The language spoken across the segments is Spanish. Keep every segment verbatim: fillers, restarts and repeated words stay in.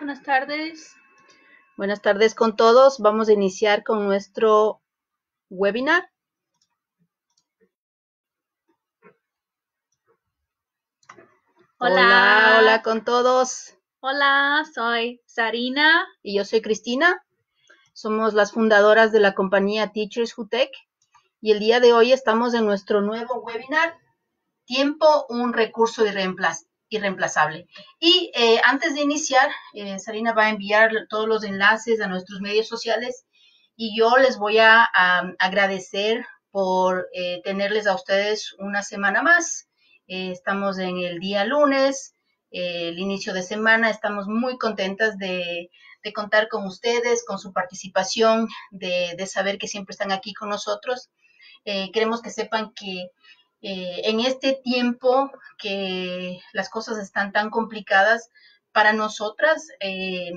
Buenas tardes. Buenas tardes con todos. Vamos a iniciar con nuestro webinar. Hola. Hola, hola con todos. Hola, soy Sarina. Y yo soy Cristina. Somos las fundadoras de la compañía Teachers Who Tech. Y el día de hoy estamos en nuestro nuevo webinar, Tiempo, un recurso irreemplaz irreemplazable. Y eh, antes de iniciar, eh, Sarina va a enviar todos los enlaces a nuestros medios sociales y yo les voy a, a agradecer por eh, tenerles a ustedes una semana más. Eh, estamos en el día lunes, eh, el inicio de semana, estamos muy contentas de, de contar con ustedes, con su participación, de, de saber que siempre están aquí con nosotros. Eh, queremos que sepan que eh, en este tiempo que las cosas están tan complicadas para nosotras, eh,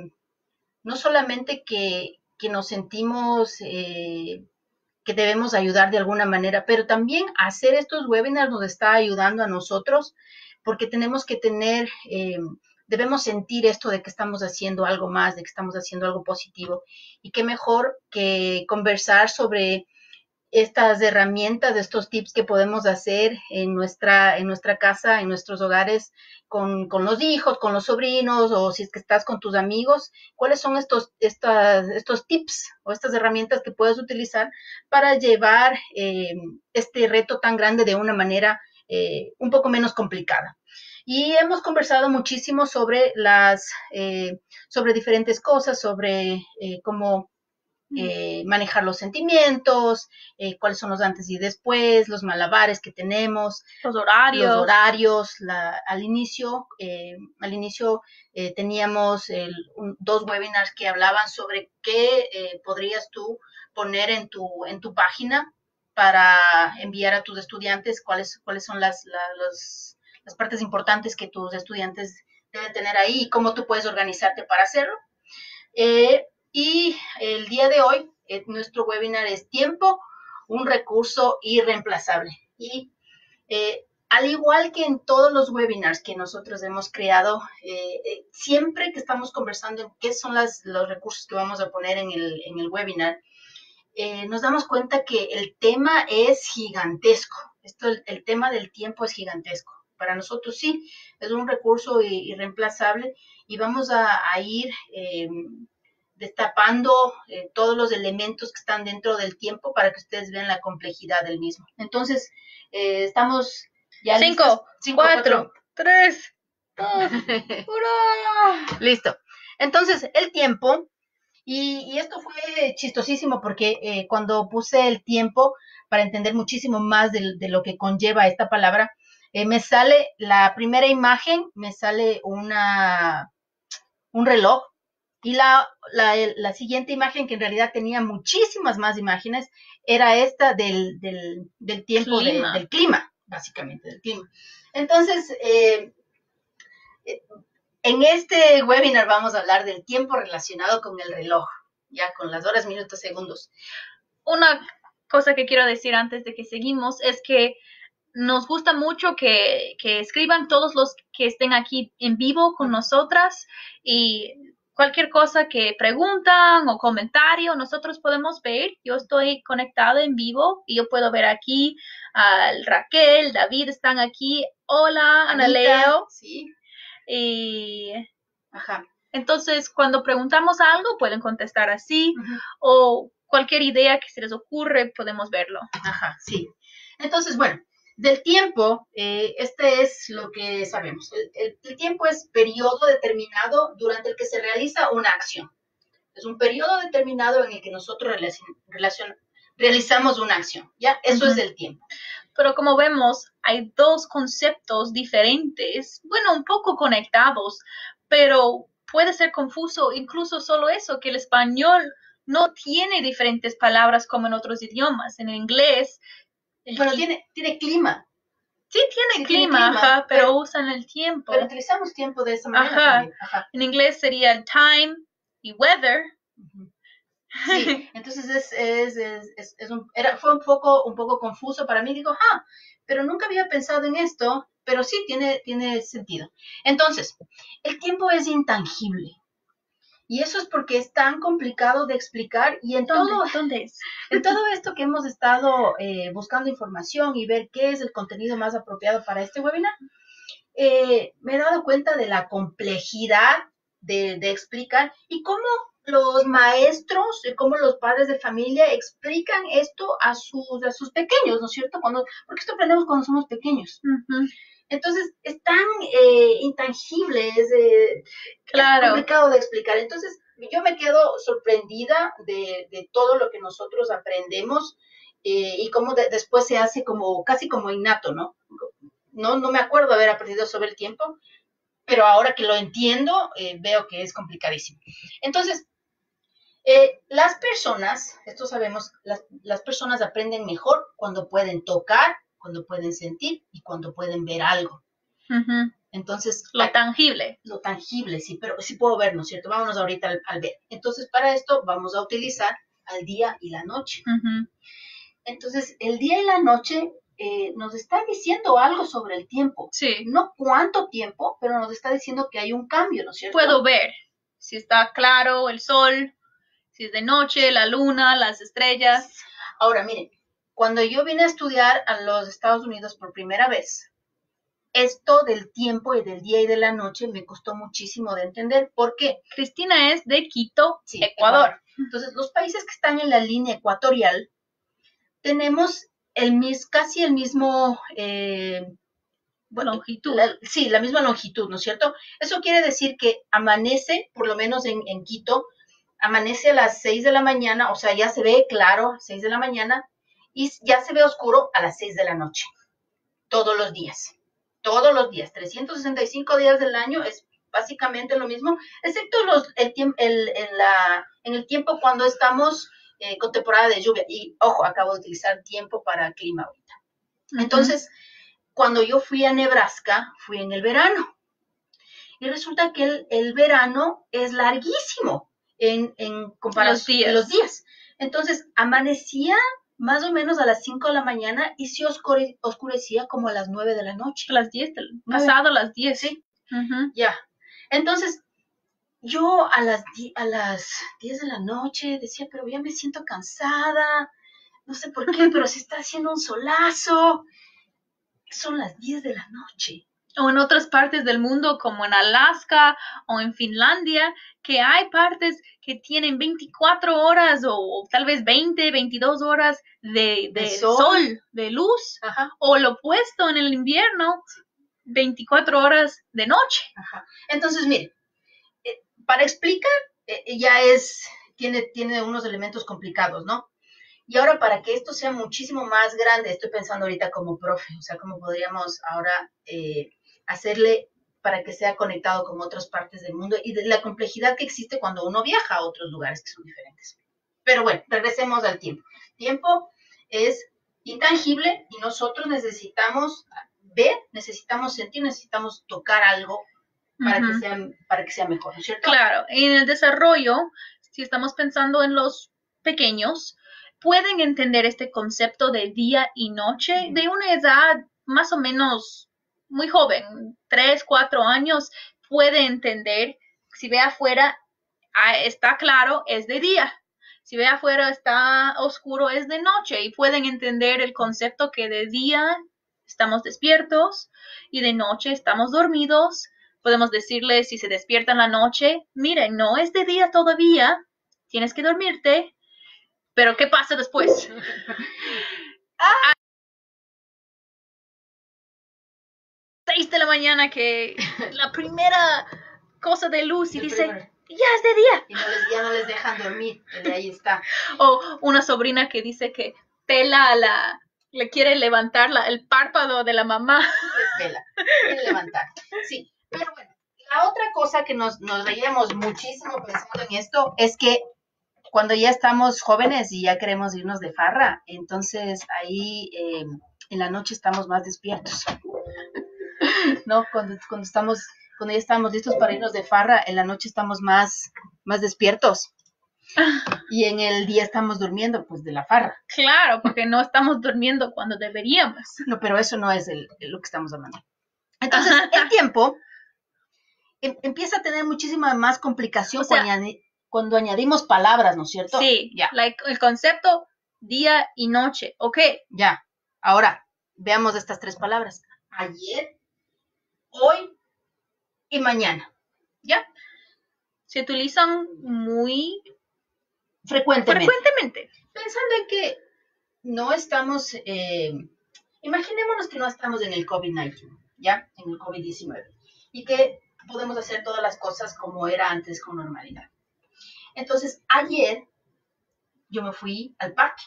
no solamente que, que nos sentimos eh, que debemos ayudar de alguna manera, pero también hacer estos webinars nos está ayudando a nosotros porque tenemos que tener, eh, debemos sentir esto de que estamos haciendo algo más, de que estamos haciendo algo positivo. Y qué mejor que conversar sobre estas herramientas, estos tips que podemos hacer en nuestra, en nuestra casa, en nuestros hogares, con, con los hijos, con los sobrinos, o si es que estás con tus amigos, cuáles son estos, estas, estos tips o estas herramientas que puedes utilizar para llevar eh, este reto tan grande de una manera eh, un poco menos complicada. Y hemos conversado muchísimo sobre las, eh, sobre diferentes cosas, sobre eh, cómo eh, manejar los sentimientos, eh, cuáles son los antes y después, los malabares que tenemos, los horarios, los horarios. La, al inicio, eh, al inicio eh, teníamos el, un, dos webinars que hablaban sobre qué eh, podrías tú poner en tu, en tu página para enviar a tus estudiantes, cuáles, cuáles son las, la, los, las partes importantes que tus estudiantes deben tener ahí y cómo tú puedes organizarte para hacerlo. Eh, y el día de hoy, eh, nuestro webinar es Tiempo, un recurso irreemplazable. Y eh, al igual que en todos los webinars que nosotros hemos creado, eh, eh, siempre que estamos conversando en qué son las, los recursos que vamos a poner en el, en el webinar, eh, nos damos cuenta que el tema es gigantesco. Esto, el, el tema del tiempo es gigantesco. Para nosotros sí, es un recurso irreemplazable y vamos a, a ir eh, destapando eh, todos los elementos que están dentro del tiempo para que ustedes vean la complejidad del mismo. Entonces, eh, estamos ya cinco, listos. Cinco, cuatro, cuatro, tres, dos, uno. Listo. Entonces, el tiempo, y, y esto fue chistosísimo porque eh, cuando puse el tiempo para entender muchísimo más de, de lo que conlleva esta palabra, eh, me sale la primera imagen, me sale una, un reloj, y la, la, la, siguiente imagen, que en realidad tenía muchísimas más imágenes, era esta del, del, del tiempo clima. De, del clima, básicamente, del clima. Entonces, eh, en este webinar vamos a hablar del tiempo relacionado con el reloj, ya con las horas, minutos, segundos. Una cosa que quiero decir antes de que seguimos es que nos gusta mucho que, que escriban todos los que estén aquí en vivo con nosotras y cualquier cosa que preguntan o comentario, nosotros podemos ver. Yo estoy conectada en vivo y yo puedo ver aquí a Raquel, David están aquí. Hola, Ana Leo. Sí. Y Ajá. Entonces, cuando preguntamos algo, pueden contestar así, uh-huh. o cualquier idea que se les ocurre, podemos verlo. Ajá, sí. Entonces, bueno, del tiempo, eh, este es lo que sabemos. El, el, el tiempo es periodo determinado durante el que se realiza una acción. Es un periodo determinado en el que nosotros relacion, relacion, realizamos una acción, ¿ya? Eso uh-huh. es el tiempo. Pero como vemos, hay dos conceptos diferentes, bueno, un poco conectados, pero puede ser confuso, incluso solo eso, que el español no tiene diferentes palabras como en otros idiomas. En inglés... El bueno, tiene, tiene clima. Sí, tiene sí, clima, tiene clima ajá, pero, pero usan el tiempo. Pero utilizamos tiempo de esa manera ajá. también. Ajá. En inglés sería el time y weather. Uh-huh. Sí, entonces es, es, es, es, es un, era, fue un poco, un poco confuso para mí. Digo, ah, pero nunca había pensado en esto, pero sí tiene, tiene sentido. Entonces, el tiempo es intangible. Y eso es porque es tan complicado de explicar y en ¿Dónde? todo, ¿Dónde es? en todo esto que hemos estado eh, buscando información y ver qué es el contenido más apropiado para este webinar, eh, me he dado cuenta de la complejidad de, de explicar y cómo los maestros, y cómo los padres de familia explican esto a sus, a sus pequeños, ¿no es cierto? Cuando, porque esto aprendemos cuando somos pequeños. Uh-huh. Entonces, es tan eh, intangible, es, eh, claro. es complicado de explicar. Entonces, yo me quedo sorprendida de, de todo lo que nosotros aprendemos eh, y cómo de, después se hace como casi como innato, ¿no? No, no me acuerdo haber aprendido sobre el tiempo, pero ahora que lo entiendo, eh, veo que es complicadísimo. Entonces, eh, las personas, esto sabemos, las, las personas aprenden mejor cuando pueden tocar, cuando pueden sentir y cuando pueden ver algo. Uh-huh. Entonces, lo tangible. Lo tangible, sí, pero sí puedo ver, ¿no es cierto? Vámonos ahorita al, al ver. Entonces, para esto vamos a utilizar al día y la noche. Uh-huh. Entonces, el día y la noche eh, nos está diciendo algo sobre el tiempo. Sí. No cuánto tiempo, pero nos está diciendo que hay un cambio, ¿no es cierto? Puedo ver si está claro el sol, si es de noche, la luna, las estrellas. Ahora, miren, cuando yo vine a estudiar a los Estados Unidos por primera vez, esto del tiempo y del día y de la noche me costó muchísimo de entender. ¿Por qué? Cristina es de Quito, sí, Ecuador. Ecuador. Entonces, los países que están en la línea ecuatorial, tenemos el mis, casi el mismo... Eh, bueno, longitud. La, sí, la misma longitud, ¿no es cierto? Eso quiere decir que amanece, por lo menos en, en Quito, amanece a las seis de la mañana, o sea, ya se ve claro a seis de la mañana, y ya se ve oscuro a las seis de la noche, todos los días. Todos los días, trescientos sesenta y cinco días del año es básicamente lo mismo, excepto los, el, el, el, la, en el tiempo cuando estamos eh, con temporada de lluvia. Y, ojo, acabo de utilizar tiempo para clima ahorita. Uh-huh. Entonces, cuando yo fui a Nebraska, fui en el verano. Y resulta que el, el verano es larguísimo en, en comparación los días. los días. Entonces, amanecía más o menos a las cinco de la mañana y se oscure, oscurecía como a las nueve de la noche. A las diez, pasado las diez. Sí, uh-huh. Ya. Entonces, yo a las, a las diez de la noche decía, pero ya me siento cansada, no sé por qué, pero se está haciendo un solazo. Son las diez de la noche. O en otras partes del mundo, como en Alaska o en Finlandia, que hay partes que tienen veinticuatro horas o, o tal vez veinte, veintidós horas de, de, de sol. sol, de luz. Ajá. O lo opuesto en el invierno, veinticuatro horas de noche. Ajá. Entonces, mire, eh, para explicar, eh, ya es, tiene, tiene unos elementos complicados, ¿no? Y ahora, para que esto sea muchísimo más grande, estoy pensando ahorita como profe, o sea, cómo podríamos ahora eh, hacerle para que sea conectado con otras partes del mundo y de la complejidad que existe cuando uno viaja a otros lugares que son diferentes. Pero bueno, regresemos al tiempo. Tiempo es intangible y nosotros necesitamos ver, necesitamos sentir, necesitamos tocar algo para, uh-huh. que, sea, para que sea mejor, ¿no es cierto? Claro, en el desarrollo, si estamos pensando en los pequeños, pueden entender este concepto de día y noche de una edad más o menos muy joven, tres, cuatro años, puede entender, si ve afuera está claro, es de día, si ve afuera está oscuro, es de noche, y pueden entender el concepto que de día estamos despiertos y de noche estamos dormidos. Podemos decirle, si se despierta en la noche, miren, no es de día todavía, tienes que dormirte. Pero, ¿qué pasa después? A seis de la mañana que la primera cosa de luz y El dice, primer. ya es de día. Y no les, ya no les dejan dormir, de ahí está. O una sobrina que dice que pela a la, le quiere levantar la, el párpado de la mamá. Pela, quiere levantar. Sí, pero bueno, la otra cosa que nos, nos reíamos muchísimo pensando en esto es que cuando ya estamos jóvenes y ya queremos irnos de farra, entonces ahí eh, en la noche estamos más despiertos, ¿no? Cuando, cuando, estamos, cuando ya estamos listos para irnos de farra, en la noche estamos más, más despiertos y en el día estamos durmiendo, pues, de la farra. Claro, porque no estamos durmiendo cuando deberíamos. No, pero eso no es el, el, lo que estamos hablando. Entonces, el tiempo em- empieza a tener muchísima más complicación O sea, cuando, añadi- cuando añadimos palabras, ¿no es cierto? Sí, Ya, like, el concepto día y noche, ok. ya. Ahora, veamos estas tres palabras. Ayer, hoy y mañana. ¿Ya? Se utilizan muy Frecuentemente. frecuentemente. Pensando en que no estamos, eh, imaginémonos que no estamos en el COVID diecinueve, ¿ya? En el COVID diecinueve. Y que podemos hacer todas las cosas como era antes con normalidad. Entonces, ayer yo me fui al parque.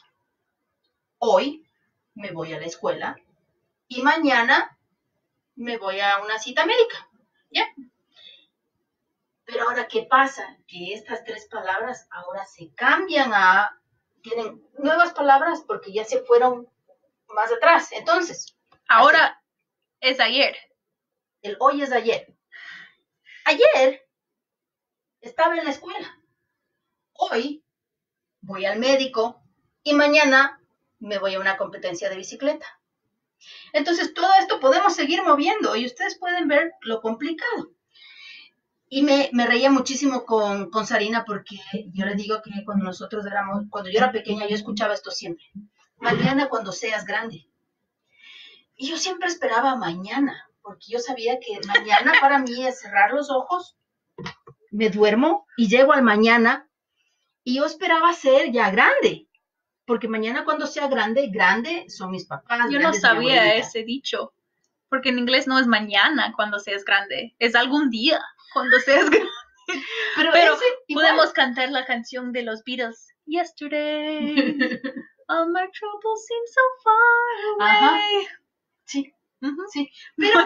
Hoy me voy a la escuela. Y mañana me voy a una cita médica, ¿ya? Pero ahora, ¿qué pasa? Que estas tres palabras ahora se cambian a, tienen nuevas palabras porque ya se fueron más atrás. Entonces, Ahora así, es ayer. el hoy es ayer. Ayer estaba en la escuela. Hoy voy al médico y mañana me voy a una competencia de bicicleta. Entonces, todo esto podemos seguir moviendo y ustedes pueden ver lo complicado. Y me, me reía muchísimo con, con Sarina porque yo le digo que cuando nosotros éramos, cuando yo era pequeña, yo escuchaba esto siempre. Mañana cuando seas grande. Y yo siempre esperaba mañana, porque yo sabía que mañana para mí es cerrar los ojos, me duermo y llego al mañana y yo esperaba ser ya grande, porque mañana cuando sea grande, grande son mis papás. Yo no sabía ese dicho, porque en inglés no es mañana cuando seas grande, es algún día cuando seas grande. Pero, Pero ese, podemos cantar la canción de los Beatles. Yesterday, all my troubles seem so far away. Ajá. Sí, uh-huh. sí, pero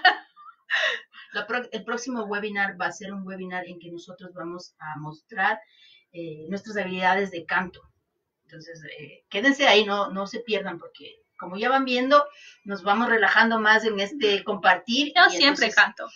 la pro, el próximo webinar va a ser un webinar en que nosotros vamos a mostrar eh, nuestras habilidades de canto. Entonces, eh, quédense ahí, no, no se pierdan, porque como ya van viendo, nos vamos relajando más en este compartir. Yo siempre entonces, canto.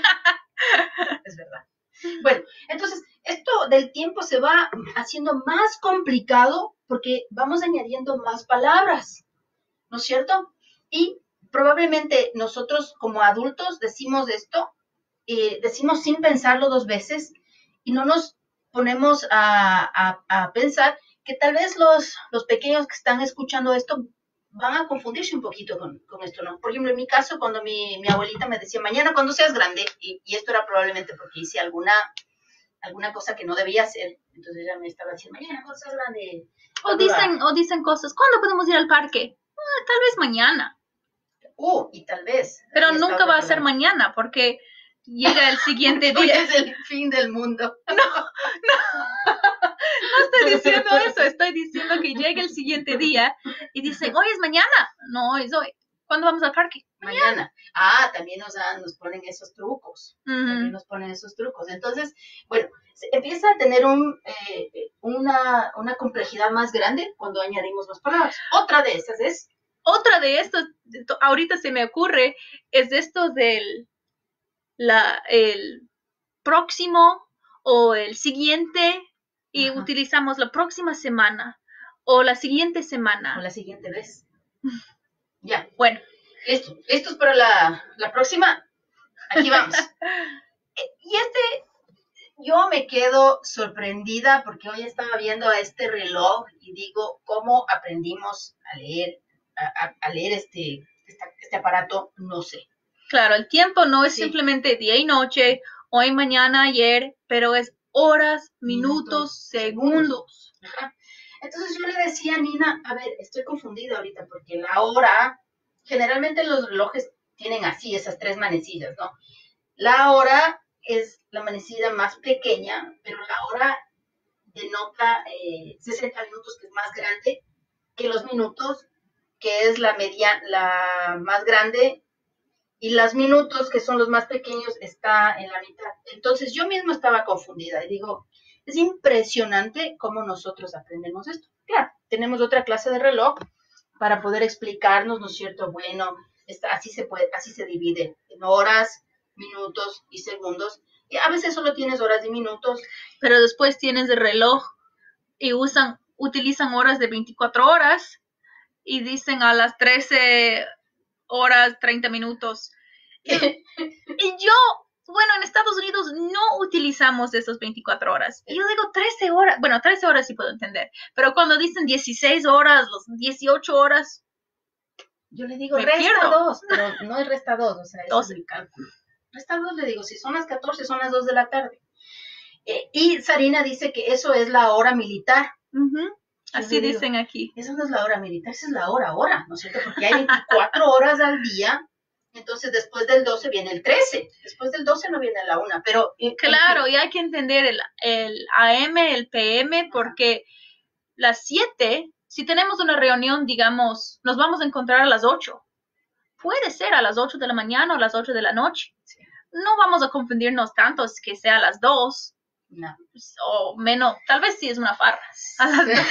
Es verdad. Bueno, entonces, esto del tiempo se va haciendo más complicado porque vamos añadiendo más palabras, ¿no es cierto? Y probablemente nosotros como adultos decimos esto, eh, decimos sin pensarlo dos veces y no nos ponemos a, a, a pensar que tal vez los, los pequeños que están escuchando esto van a confundirse un poquito con, con esto, ¿no? Por ejemplo, en mi caso, cuando mi, mi abuelita me decía, mañana cuando seas grande, y, y esto era probablemente porque hice alguna, alguna cosa que no debía hacer, entonces ella me estaba diciendo, mañana cuando seas grande. O dicen, o dicen cosas, ¿cuándo podemos ir al parque? Ah, tal vez mañana. Uh, y tal vez. Pero nunca va a ser mañana, porque llega el siguiente día. Hoy es el fin del mundo. No, no, no estoy diciendo eso, estoy diciendo que llega el siguiente día y dicen, hoy es mañana. No, es hoy. ¿Cuándo vamos al parque? Mañana. mañana. Ah, también nos, dan, nos ponen esos trucos. Uh-huh. También nos ponen esos trucos. Entonces, bueno, se empieza a tener un, eh, una, una complejidad más grande cuando añadimos las palabras. Otra de esas es... Otra de estas, ahorita se me ocurre, es esto del la, el próximo o el siguiente y Ajá. utilizamos la próxima semana o la siguiente semana. O la siguiente vez. Ya, bueno, listo. ¿Listos para la, la próxima? Aquí vamos. Y este, yo me quedo sorprendida porque hoy estaba viendo este reloj y digo, ¿cómo aprendimos a leer, a, a leer este, este, este aparato? No sé. Claro, el tiempo no es sí. simplemente día y noche, hoy, mañana, ayer, pero es horas, minutos, minutos segundos. Ajá. Entonces yo le decía a Nina, a ver, estoy confundida ahorita porque la hora, generalmente los relojes tienen así, esas tres manecillas, ¿no? La hora es la manecilla más pequeña, pero la hora denota eh, sesenta minutos, que es más grande que los minutos, que es la media, la más grande, y los minutos, que son los más pequeños, está en la mitad. Entonces yo misma estaba confundida y digo, es impresionante cómo nosotros aprendemos esto. Claro, tenemos otra clase de reloj para poder explicarnos, ¿no es cierto? Bueno, está, así se puede, así se divide en horas, minutos y segundos. Y a veces solo tienes horas y minutos. Pero después tienes el reloj y usan, utilizan horas de veinticuatro horas y dicen a las trece horas, treinta minutos. Y, y yo bueno, en Estados Unidos no utilizamos esas veinticuatro horas. Y yo digo trece horas, bueno, trece horas sí puedo entender, pero cuando dicen dieciséis horas, los dieciocho horas, yo le digo me resta pierdo. dos, pero no es resta dos, o sea, ese doce. es mi cálculo. Resta dos, le digo, si son las catorce, son las dos de la tarde. Eh, y Sarina dice que eso es la hora militar. Uh-huh. Así digo, dicen aquí. Eso no es la hora militar, esa es la hora hora, ¿no es cierto? Porque hay veinticuatro horas al día, entonces después del doce viene el trece, después del doce no viene la una, pero... Eh, claro, y hay que entender el, el A M, el P M, porque ajá, las siete, si tenemos una reunión, digamos, nos vamos a encontrar a las ocho. Puede ser a las ocho de la mañana o a las ocho de la noche. Sí. No vamos a confundirnos tanto que sea a las dos. No. O menos, tal vez sí es una farra. A las dos.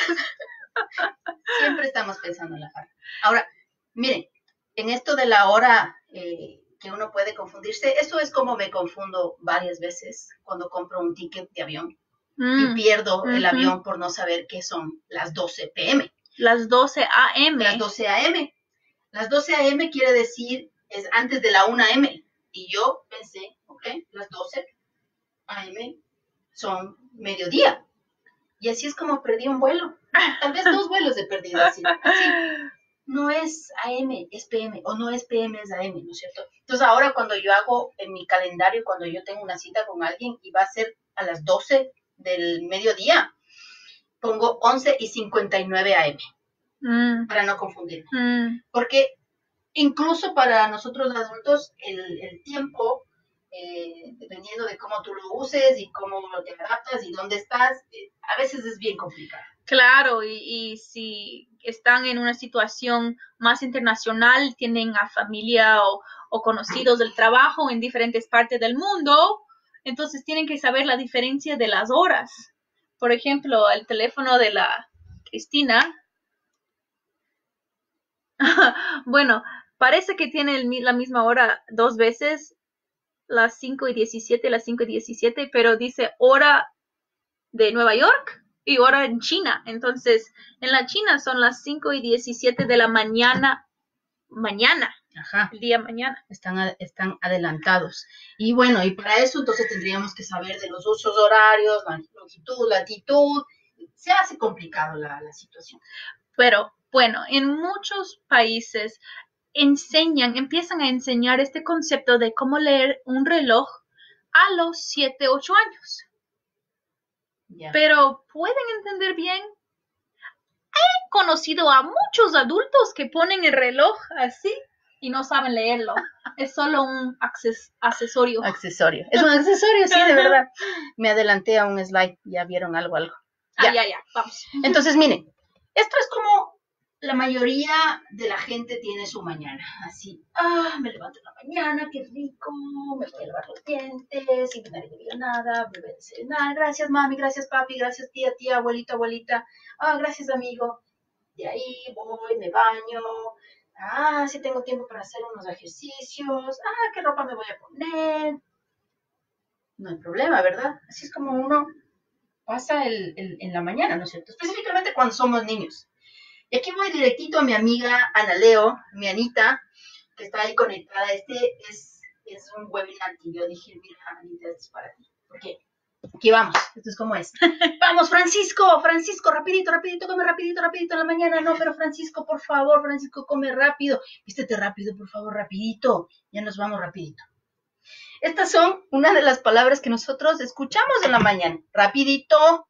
Siempre estamos pensando en la farra. Ahora, miren, en esto de la hora eh, que uno puede confundirse, eso es como me confundo varias veces cuando compro un ticket de avión mm. y pierdo uh-huh. el avión por no saber qué son las doce pe eme. Las doce a eme. Las doce a eme. Las doce a eme quiere decir, es antes de la una eme. Y yo pensé, ok, las doce a eme son mediodía. Y así es como perdí un vuelo. Tal vez dos vuelos he perdido así. así. No es a eme, es pe eme. O no es pe eme, es a eme, ¿no es cierto? Entonces ahora cuando yo hago en mi calendario, cuando yo tengo una cita con alguien y va a ser a las doce del mediodía, pongo once y cincuenta y nueve a eme. Mm. Para no confundirme. Mm. Porque incluso para nosotros adultos, el, el tiempo, eh, dependiendo de cómo tú lo uses y cómo te adaptas y dónde estás, eh, a veces es bien complicado. Claro, y, y si están en una situación más internacional, tienen a familia o, o conocidos del trabajo en diferentes partes del mundo, entonces tienen que saber la diferencia de las horas. Por ejemplo, el teléfono de la Cristina, bueno, parece que tiene el, la misma hora dos veces, las cinco y diecisiete, las cinco y diecisiete, pero dice hora de Nueva York y hora en China. Entonces, en la China son las cinco y diecisiete de la mañana, mañana, Ajá. el día mañana. Están, están adelantados. Y bueno, y para eso entonces tendríamos que saber de los usos horarios, la longitud, latitud. Se hace complicado la, la situación. Pero, bueno, en muchos países enseñan, empiezan a enseñar este concepto de cómo leer un reloj a los siete, ocho años. Yeah. Pero, ¿pueden entender bien? He conocido a muchos adultos que ponen el reloj así y no saben leerlo. Es solo un acces accesorio. Accesorio. Es un accesorio, sí, de verdad. Me adelanté a un slide, ya vieron algo, algo. Ya, ah, ya, ya, vamos. Entonces, miren, esto es como la mayoría de la gente tiene su mañana. Así, ah, me levanto en la mañana, qué rico, me voy a lavar los dientes, sin que nadie me diga nada, me voy a desayunar. Gracias, mami, gracias, papi, gracias, tía, tía, abuelito, abuelita. Ah, gracias, amigo. De ahí voy, me baño. Ah, sí tengo tiempo para hacer unos ejercicios. Ah, qué ropa me voy a poner. No hay problema, ¿verdad? Así es como uno pasa el, el, en la mañana, ¿no es cierto? Específicamente cuando somos niños. Y aquí voy directito a mi amiga Ana Leo, mi Anita, que está ahí conectada. Este es, es un webinar que yo dije, mira, Anita, esto es para ti. ¿Por qué? Aquí vamos, esto es como es. Vamos, Francisco, Francisco, rapidito, rapidito, come rapidito, rapidito en la mañana. No, pero Francisco, por favor, Francisco, come rápido. Vístete rápido, por favor, rapidito. Ya nos vamos rapidito. Estas son una de las palabras que nosotros escuchamos en la mañana. Rapidito.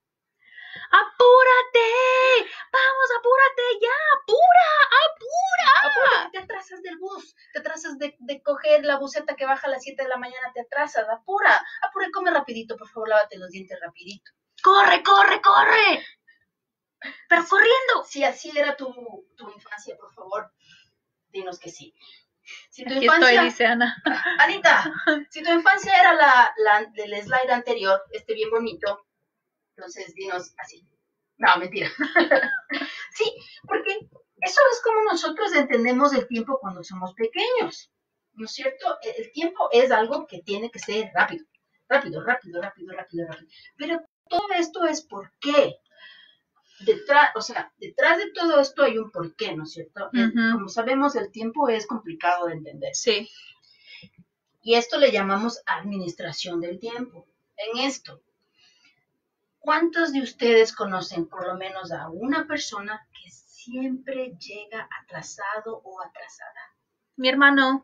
¡Apúrate! ¡Vamos, apúrate ya! ¡Apura! ¡Apura! Apúrate, te atrasas del bus, te atrasas de, de coger la buseta que baja a las siete de la mañana, te atrasas, apura, apura y come rapidito, por favor, lávate los dientes rapidito. ¡Corre, corre, corre! ¡Pero así, corriendo! Si así era tu, tu infancia, por favor, dinos que sí. Si tu Aquí infancia, estoy, dice Ana. Anita, si tu infancia era la, la del slide anterior, este bien bonito, entonces dinos así. No, mentira. Sí, porque eso es como nosotros entendemos el tiempo cuando somos pequeños, ¿no es cierto? El tiempo es algo que tiene que ser rápido, rápido, rápido, rápido, rápido, rápido. Pero todo esto es por qué. Detrás, o sea, detrás de todo esto hay un porqué, ¿no es cierto? Uh-huh. Como sabemos, el tiempo es complicado de entender. Sí. Y esto le llamamos administración del tiempo. En esto, ¿cuántos de ustedes conocen por lo menos a una persona que siempre llega atrasado o atrasada? Mi hermano.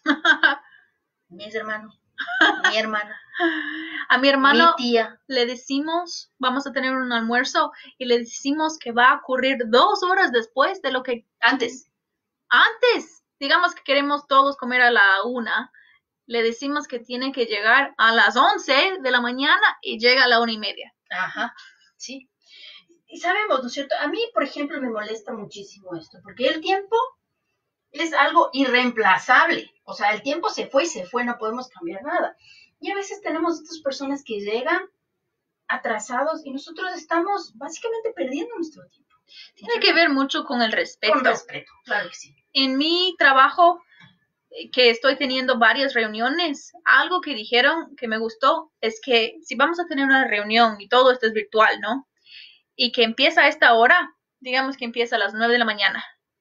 Mis hermanos, mi hermana, A mi hermano mi tía. le decimos, vamos a tener un almuerzo y le decimos que va a ocurrir dos horas después de lo que Antes. antes. Digamos que queremos todos comer a la una. Le decimos que tiene que llegar a las once de la mañana y llega a la una y media. Ajá, sí. Y sabemos, ¿no es cierto? A mí, por ejemplo, me molesta muchísimo esto, porque el tiempo es algo irreemplazable. O sea, el tiempo se fue y se fue, no podemos cambiar nada. Y a veces tenemos estas personas que llegan atrasados y nosotros estamos básicamente perdiendo nuestro tiempo. Tiene que ver mucho con el respeto. Con respeto, claro que sí. En mi trabajo, que estoy teniendo varias reuniones, algo que dijeron que me gustó es que si vamos a tener una reunión y todo esto es virtual, ¿no? Y que empieza a esta hora, digamos que empieza a las nueve de la mañana.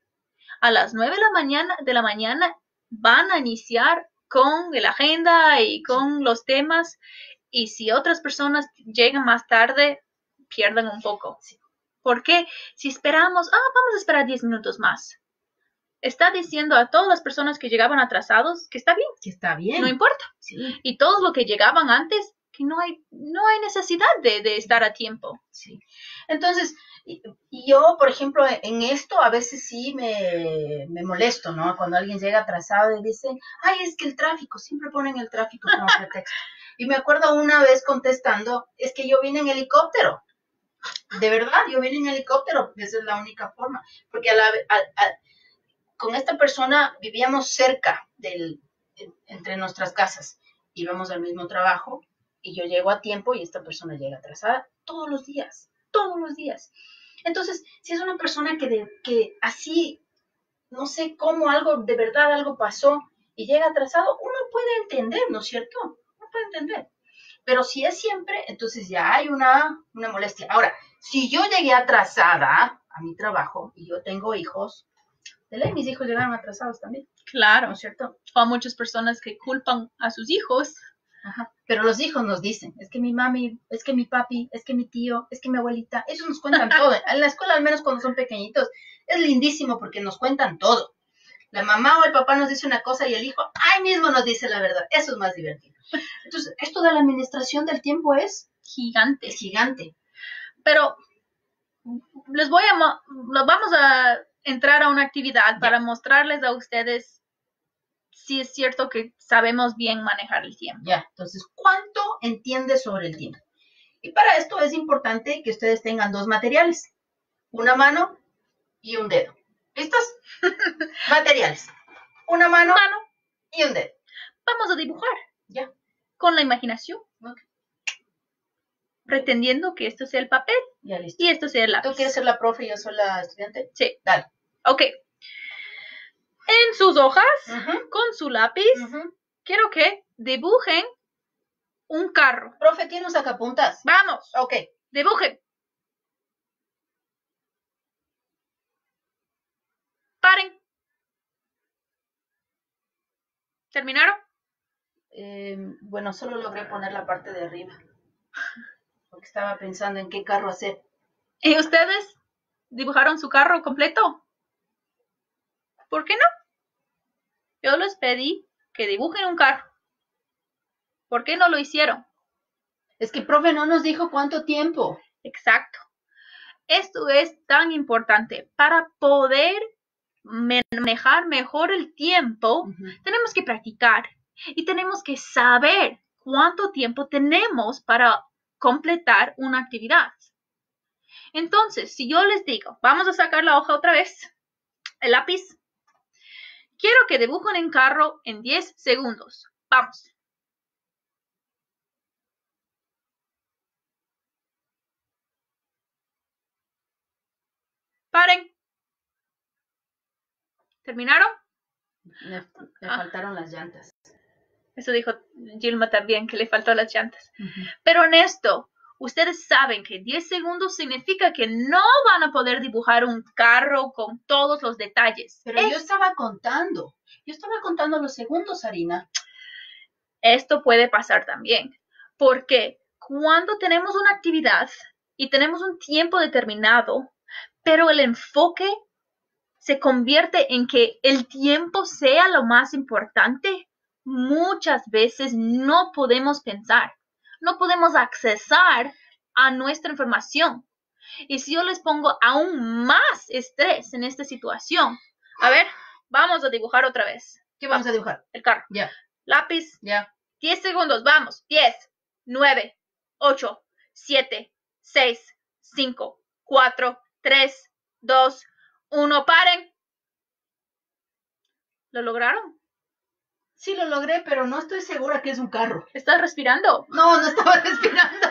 A las nueve de la mañana, de la mañana van a iniciar con la agenda y con sí. los temas, y si otras personas llegan más tarde, pierden un poco. Sí. Porque si esperamos, ah, vamos a esperar diez minutos más, está diciendo a todas las personas que llegaban atrasados que está bien. Que está bien. No importa. Sí. Y todos los que llegaban antes, que no hay, no hay necesidad de, de estar a tiempo. Sí. Entonces, y, y yo, por ejemplo, en esto a veces sí me, me molesto, ¿no? Cuando alguien llega atrasado y dice, ay, es que el tráfico, siempre ponen el tráfico como pretexto. Y me acuerdo una vez contestando, es que yo vine en helicóptero. De verdad, yo vine en helicóptero, esa es la única forma. Porque a la, a, a, con esta persona vivíamos cerca del, entre nuestras casas. Íbamos al mismo trabajo y yo llego a tiempo y esta persona llega atrasada todos los días, todos los días. Entonces, si es una persona que, de, que así, no sé cómo algo, de verdad algo pasó y llega atrasado, uno puede entender, ¿no es cierto? Uno puede entender. Pero si es siempre, entonces ya hay una, una molestia. Ahora, si yo llegué atrasada a mi trabajo y yo tengo hijos, de ley mis hijos llegaron atrasados también. Claro, ¿no es cierto? O a muchas personas que culpan a sus hijos. Ajá. Pero los hijos nos dicen, es que mi mami, es que mi papi, es que mi tío, es que mi abuelita, ellos nos cuentan todo. En la escuela, al menos cuando son pequeñitos, es lindísimo porque nos cuentan todo. La mamá o el papá nos dice una cosa y el hijo ahí mismo nos dice la verdad. Eso es más divertido. Entonces, esto de la administración del tiempo es gigante. Es gigante. Pero les voy a, vamos a entrar a una actividad ya. para mostrarles a ustedes si es cierto que sabemos bien manejar el tiempo. Ya, entonces, ¿cuánto entiendes sobre el tiempo? Y para esto es importante que ustedes tengan dos materiales, una mano y un dedo. ¿Listos? Materiales. Una mano, mano y un dedo. Vamos a dibujar. Ya. Con la imaginación. Okay. Pretendiendo que esto sea el papel. Ya, listo. Y esto sea el lápiz. ¿Tú quieres ser la profe y yo soy la estudiante? Sí. Dale. Ok. En sus hojas, uh-huh. con su lápiz, uh-huh. quiero que dibujen un carro. Profe, ¿tiene un sacapuntas? Vamos. Ok. Dibujen. Paren. ¿Terminaron? Eh, bueno, solo logré poner la parte de arriba. Porque estaba pensando en qué carro hacer. ¿Y ustedes dibujaron su carro completo? ¿Por qué no? Yo les pedí que dibujen un carro. ¿Por qué no lo hicieron? Es que el profe no nos dijo cuánto tiempo. Exacto. Esto es tan importante. Para poder manejar mejor el tiempo, uh-huh. tenemos que practicar y tenemos que saber cuánto tiempo tenemos para completar una actividad. Entonces, si yo les digo, vamos a sacar la hoja otra vez, el lápiz, quiero que dibujen en carro en diez segundos. Vamos. Paren. ¿Terminaron? Me, me ah. faltaron las llantas. Eso dijo Gilma también, que le faltó las llantas. Uh-huh. Pero en esto, ustedes saben que diez segundos significa que no van a poder dibujar un carro con todos los detalles. Pero es... yo estaba contando. Yo estaba contando los segundos, Arina. esto puede pasar también, porque cuando tenemos una actividad y tenemos un tiempo determinado, pero el enfoque se convierte en que el tiempo sea lo más importante, muchas veces no podemos pensar, no podemos accesar a nuestra información. Y si yo les pongo aún más estrés en esta situación, a ver, vamos a dibujar otra vez. ¿Qué vamos a dibujar? El carro. Ya. Lápiz. Ya. diez segundos, vamos. diez, nueve, ocho, siete, seis, cinco, cuatro, tres, dos, uno. Paren. ¿Lo lograron? Sí, lo logré, pero no estoy segura que es un carro. ¿Estás respirando? No, no estaba respirando.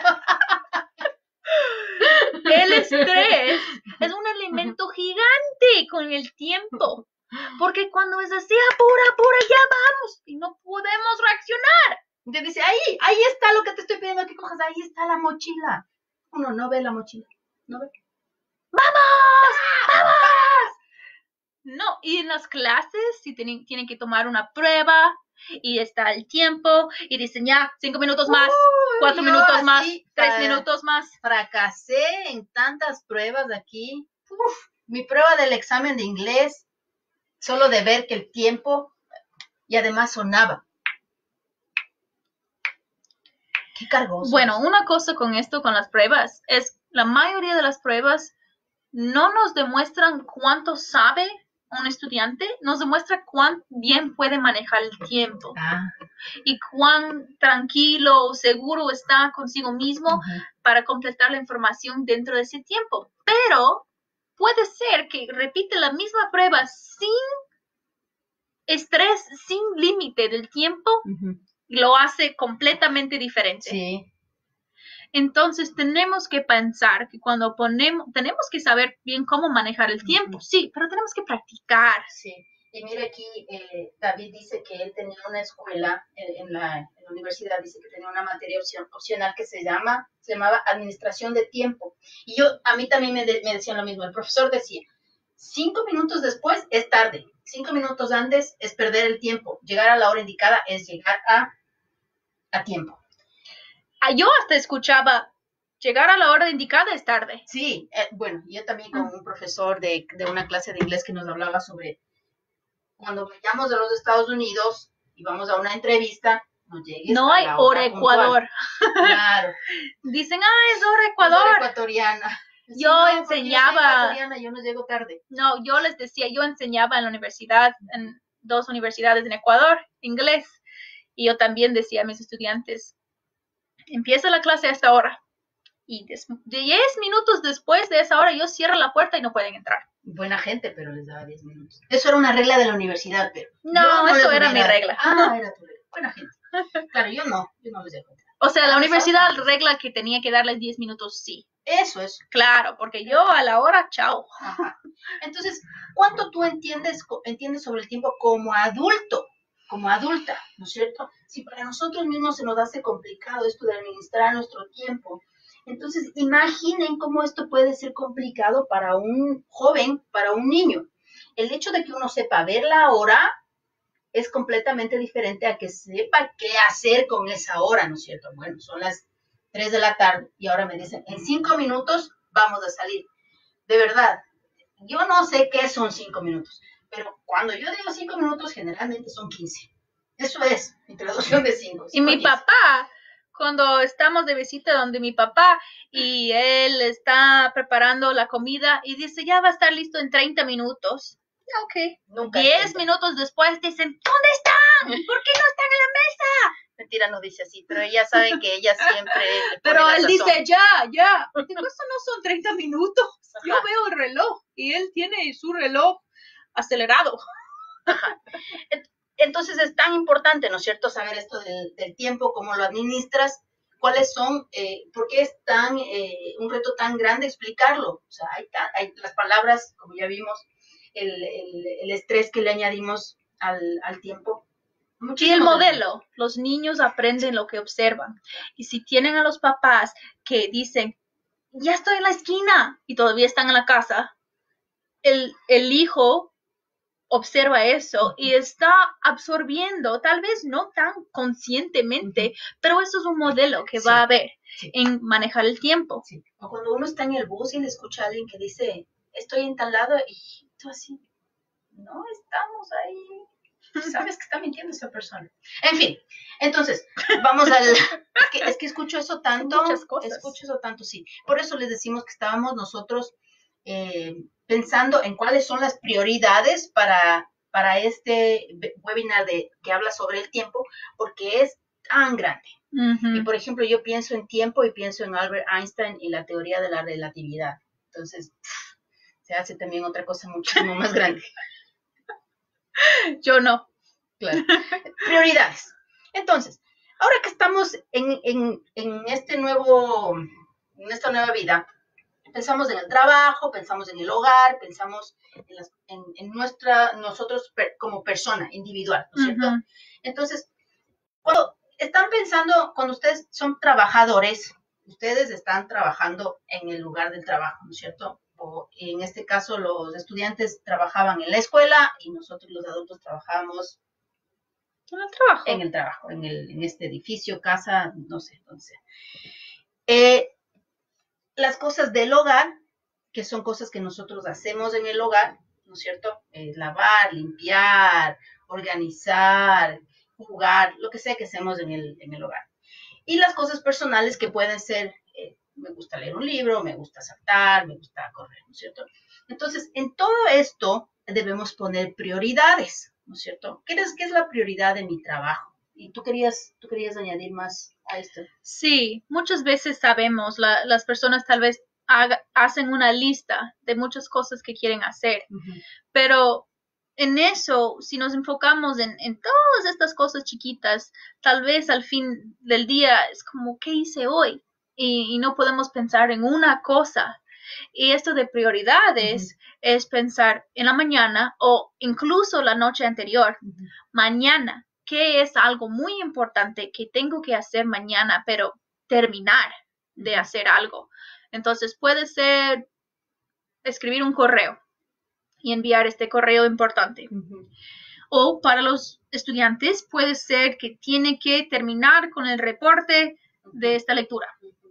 El estrés es un elemento gigante con el tiempo. Porque cuando es así, apura, apura, ya vamos. Y no podemos reaccionar. Te dice, ahí, ahí está lo que te estoy pidiendo que cojas. Ahí está la mochila. Uno no ve la mochila. ¿No ve? ¡Vamos! ¡Vamos! No, y en las clases, si tienen, tienen que tomar una prueba, y está el tiempo, y dicen ya, cinco minutos más, Uy, cuatro yo minutos más, así, tres ah, minutos más. Fracasé en tantas pruebas de aquí. Uf, mi prueba del examen de inglés, solo de ver que el tiempo, y además sonaba. Qué cargoso. Bueno, una cosa con esto, con las pruebas, es la mayoría de las pruebas no nos demuestran cuánto sabe un estudiante, nos demuestra cuán bien puede manejar el tiempo Ah. y cuán tranquilo o seguro está consigo mismo Uh-huh. para completar la información dentro de ese tiempo. Pero puede ser que repite la misma prueba sin estrés, sin límite del tiempo, Uh-huh. y lo hace completamente diferente. Sí. Entonces tenemos que pensar que cuando ponemos, tenemos que saber bien cómo manejar el tiempo, sí, pero tenemos que practicar. Sí, y mire aquí, eh, David dice que él tenía una escuela en, en, la, en la universidad, dice que tenía una materia opción, opcional que se llama, se llamaba Administración de Tiempo. Y yo, a mí también me, de, me decían lo mismo, el profesor decía, cinco minutos después es tarde, cinco minutos antes es perder el tiempo, llegar a la hora indicada es llegar a, a tiempo. Yo hasta escuchaba, llegar a la hora indicada es tarde. Sí, eh, bueno, yo también con un profesor de, de una clase de inglés que nos hablaba sobre cuando vayamos de los Estados Unidos y vamos a una entrevista, no llegues no a hay la hora hora Ecuador. Claro. Dicen, ah, es hora Ecuador. Es hora ecuatoriana. Yo sí, no, enseñaba. Yo, soy ecuatoriana, yo no llego tarde. No, yo les decía, yo enseñaba en la universidad, en dos universidades en Ecuador, inglés. Y yo también decía a mis estudiantes, empieza la clase a esta hora. Y diez minutos después de esa hora yo cierro la puerta y no pueden entrar. Buena gente, pero les daba diez minutos. Eso era una regla de la universidad, pero... No, no eso era mi regla. Ah, era tu regla. Buena gente. Claro, yo no, yo no les dejo entrar. O sea, ah, la universidad regla que tenía que darles diez minutos, sí. Eso, eso. Claro, porque yo a la hora, chao. Ajá. Entonces, ¿cuánto tú entiendes, entiendes sobre el tiempo como adulto? Como adulta, ¿no es cierto? Si para nosotros mismos se nos hace complicado esto de administrar nuestro tiempo, entonces imaginen cómo esto puede ser complicado para un joven, para un niño. El hecho de que uno sepa ver la hora es completamente diferente a que sepa qué hacer con esa hora, ¿no es cierto? Bueno, son las tres de la tarde y ahora me dicen, en cinco minutos vamos a salir. De verdad, yo no sé qué son cinco minutos. Pero cuando yo digo cinco minutos, generalmente son quince. Eso es, mi traducción de cinco. Y mi papá, cuando estamos de visita donde mi papá y él está preparando la comida y dice, ya va a estar listo en treinta minutos. Ok. Nunca diez minutos después dicen, ¿dónde están? ¿Por qué no están en la mesa? Mentira, no dice así, pero ella sabe que ella siempre le pone Pero la él sazón. dice, ya, ya. Digo, eso no son treinta minutos. Ajá. Yo veo el reloj y él tiene su reloj acelerado. Ajá. Entonces es tan importante, ¿no es cierto?, saber esto del, del tiempo, cómo lo administras, cuáles son, eh, por qué es tan, eh, un reto tan grande explicarlo. O sea, hay, hay las palabras, como ya vimos, el, el, el estrés que le añadimos al, al tiempo. Y el modelo, los niños aprenden lo que observan. Y si tienen a los papás que dicen, ya estoy en la esquina y todavía están en la casa, el, el hijo observa eso y está absorbiendo, tal vez no tan conscientemente, uh-huh. pero eso es un modelo que sí. va a haber sí. en manejar el tiempo. Sí. O cuando uno está en el bus y le escucha a alguien que dice, estoy en tal lado, y tú así, no estamos ahí. Sabes que está mintiendo esa persona. En fin, entonces, vamos al... Es que, es que escucho eso tanto. Muchas cosas. Escucho eso tanto, sí. Por eso les decimos que estábamos nosotros eh, pensando en cuáles son las prioridades para, para este webinar de, que habla sobre el tiempo, porque es tan grande. Uh-huh. Y, por ejemplo, yo pienso en tiempo y pienso en Albert Einstein y la teoría de la relatividad. Entonces, pff, se hace también otra cosa muchísimo más grande. Yo no. Claro. Prioridades. Entonces, ahora que estamos en, en, en este nuevo, en esta nueva vida, pensamos en el trabajo, pensamos en el hogar, pensamos en, las, en, en nuestra, nosotros per, como persona individual, ¿no es cierto? Uh-huh. Entonces, cuando están pensando, cuando ustedes son trabajadores, ustedes están trabajando en el lugar del trabajo, ¿no es cierto? O en este caso los estudiantes trabajaban en la escuela y nosotros los adultos trabajábamos en el trabajo, en el trabajo, en, el, en este edificio, casa, no sé, entonces. Eh, las cosas del hogar, que son cosas que nosotros hacemos en el hogar, ¿no es cierto? Eh, lavar, limpiar, organizar, jugar, lo que sea que hacemos en el, en el hogar. Y las cosas personales que pueden ser eh, me gusta leer un libro, me gusta saltar, me gusta correr, ¿no es cierto? Entonces, en todo esto debemos poner prioridades, ¿no es cierto? ¿Qué es, qué es la prioridad de mi trabajo? Y tú querías, tú querías añadir más a esto. Sí, muchas veces sabemos, la, las personas tal vez haga, hacen una lista de muchas cosas que quieren hacer, uh-huh. pero en eso, si nos enfocamos en, en todas estas cosas chiquitas, tal vez al fin del día es como, ¿qué hice hoy? Y, y no podemos pensar en una cosa. Y esto de prioridades uh-huh. es pensar en la mañana o incluso la noche anterior. Uh-huh. Mañana, ¿qué es algo muy importante que tengo que hacer mañana, pero terminar de uh-huh. hacer algo? Entonces puede ser escribir un correo y enviar este correo importante. Uh-huh. O para los estudiantes puede ser que tiene que terminar con el reporte de esta lectura.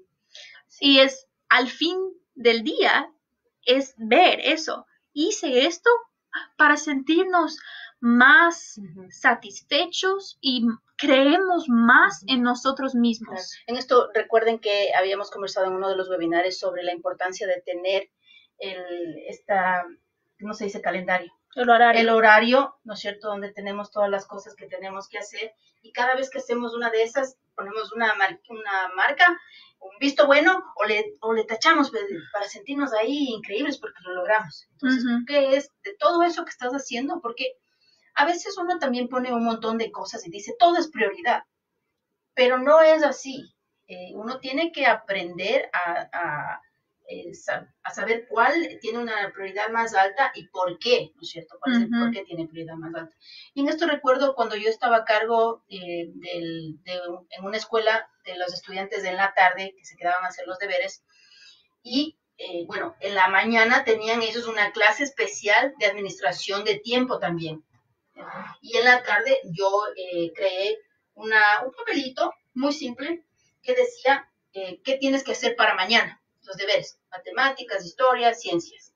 Y es al fin del día, es ver eso. Hice esto para sentirnos más uh-huh. satisfechos y creemos más uh-huh. en nosotros mismos. Claro. En esto, recuerden que habíamos conversado en uno de los webinarios sobre la importancia de tener el, esta, ¿cómo se dice? Calendario. El horario. El horario, ¿no es cierto? Donde tenemos todas las cosas que tenemos que hacer. Y cada vez que hacemos una de esas, ponemos una, mar- una marca, un visto bueno, o le, o le tachamos para sentirnos ahí increíbles porque lo logramos. Entonces, uh-huh. ¿qué es de todo eso que estás haciendo? Porque a veces uno también pone un montón de cosas y dice, todo es prioridad. Pero no es así. Eh, uno tiene que aprender a... a a saber cuál tiene una prioridad más alta y por qué, ¿no es cierto? ¿Cuál uh-huh. es el por qué tiene prioridad más alta? Y en esto recuerdo cuando yo estaba a cargo eh, del, de, en una escuela de los estudiantes de en la tarde que se quedaban a hacer los deberes y, eh, bueno, en la mañana tenían ellos una clase especial de administración de tiempo también. Y en la tarde yo eh, creé una, un papelito muy simple que decía eh, qué tienes que hacer para mañana. Los deberes, matemáticas, historia, ciencias.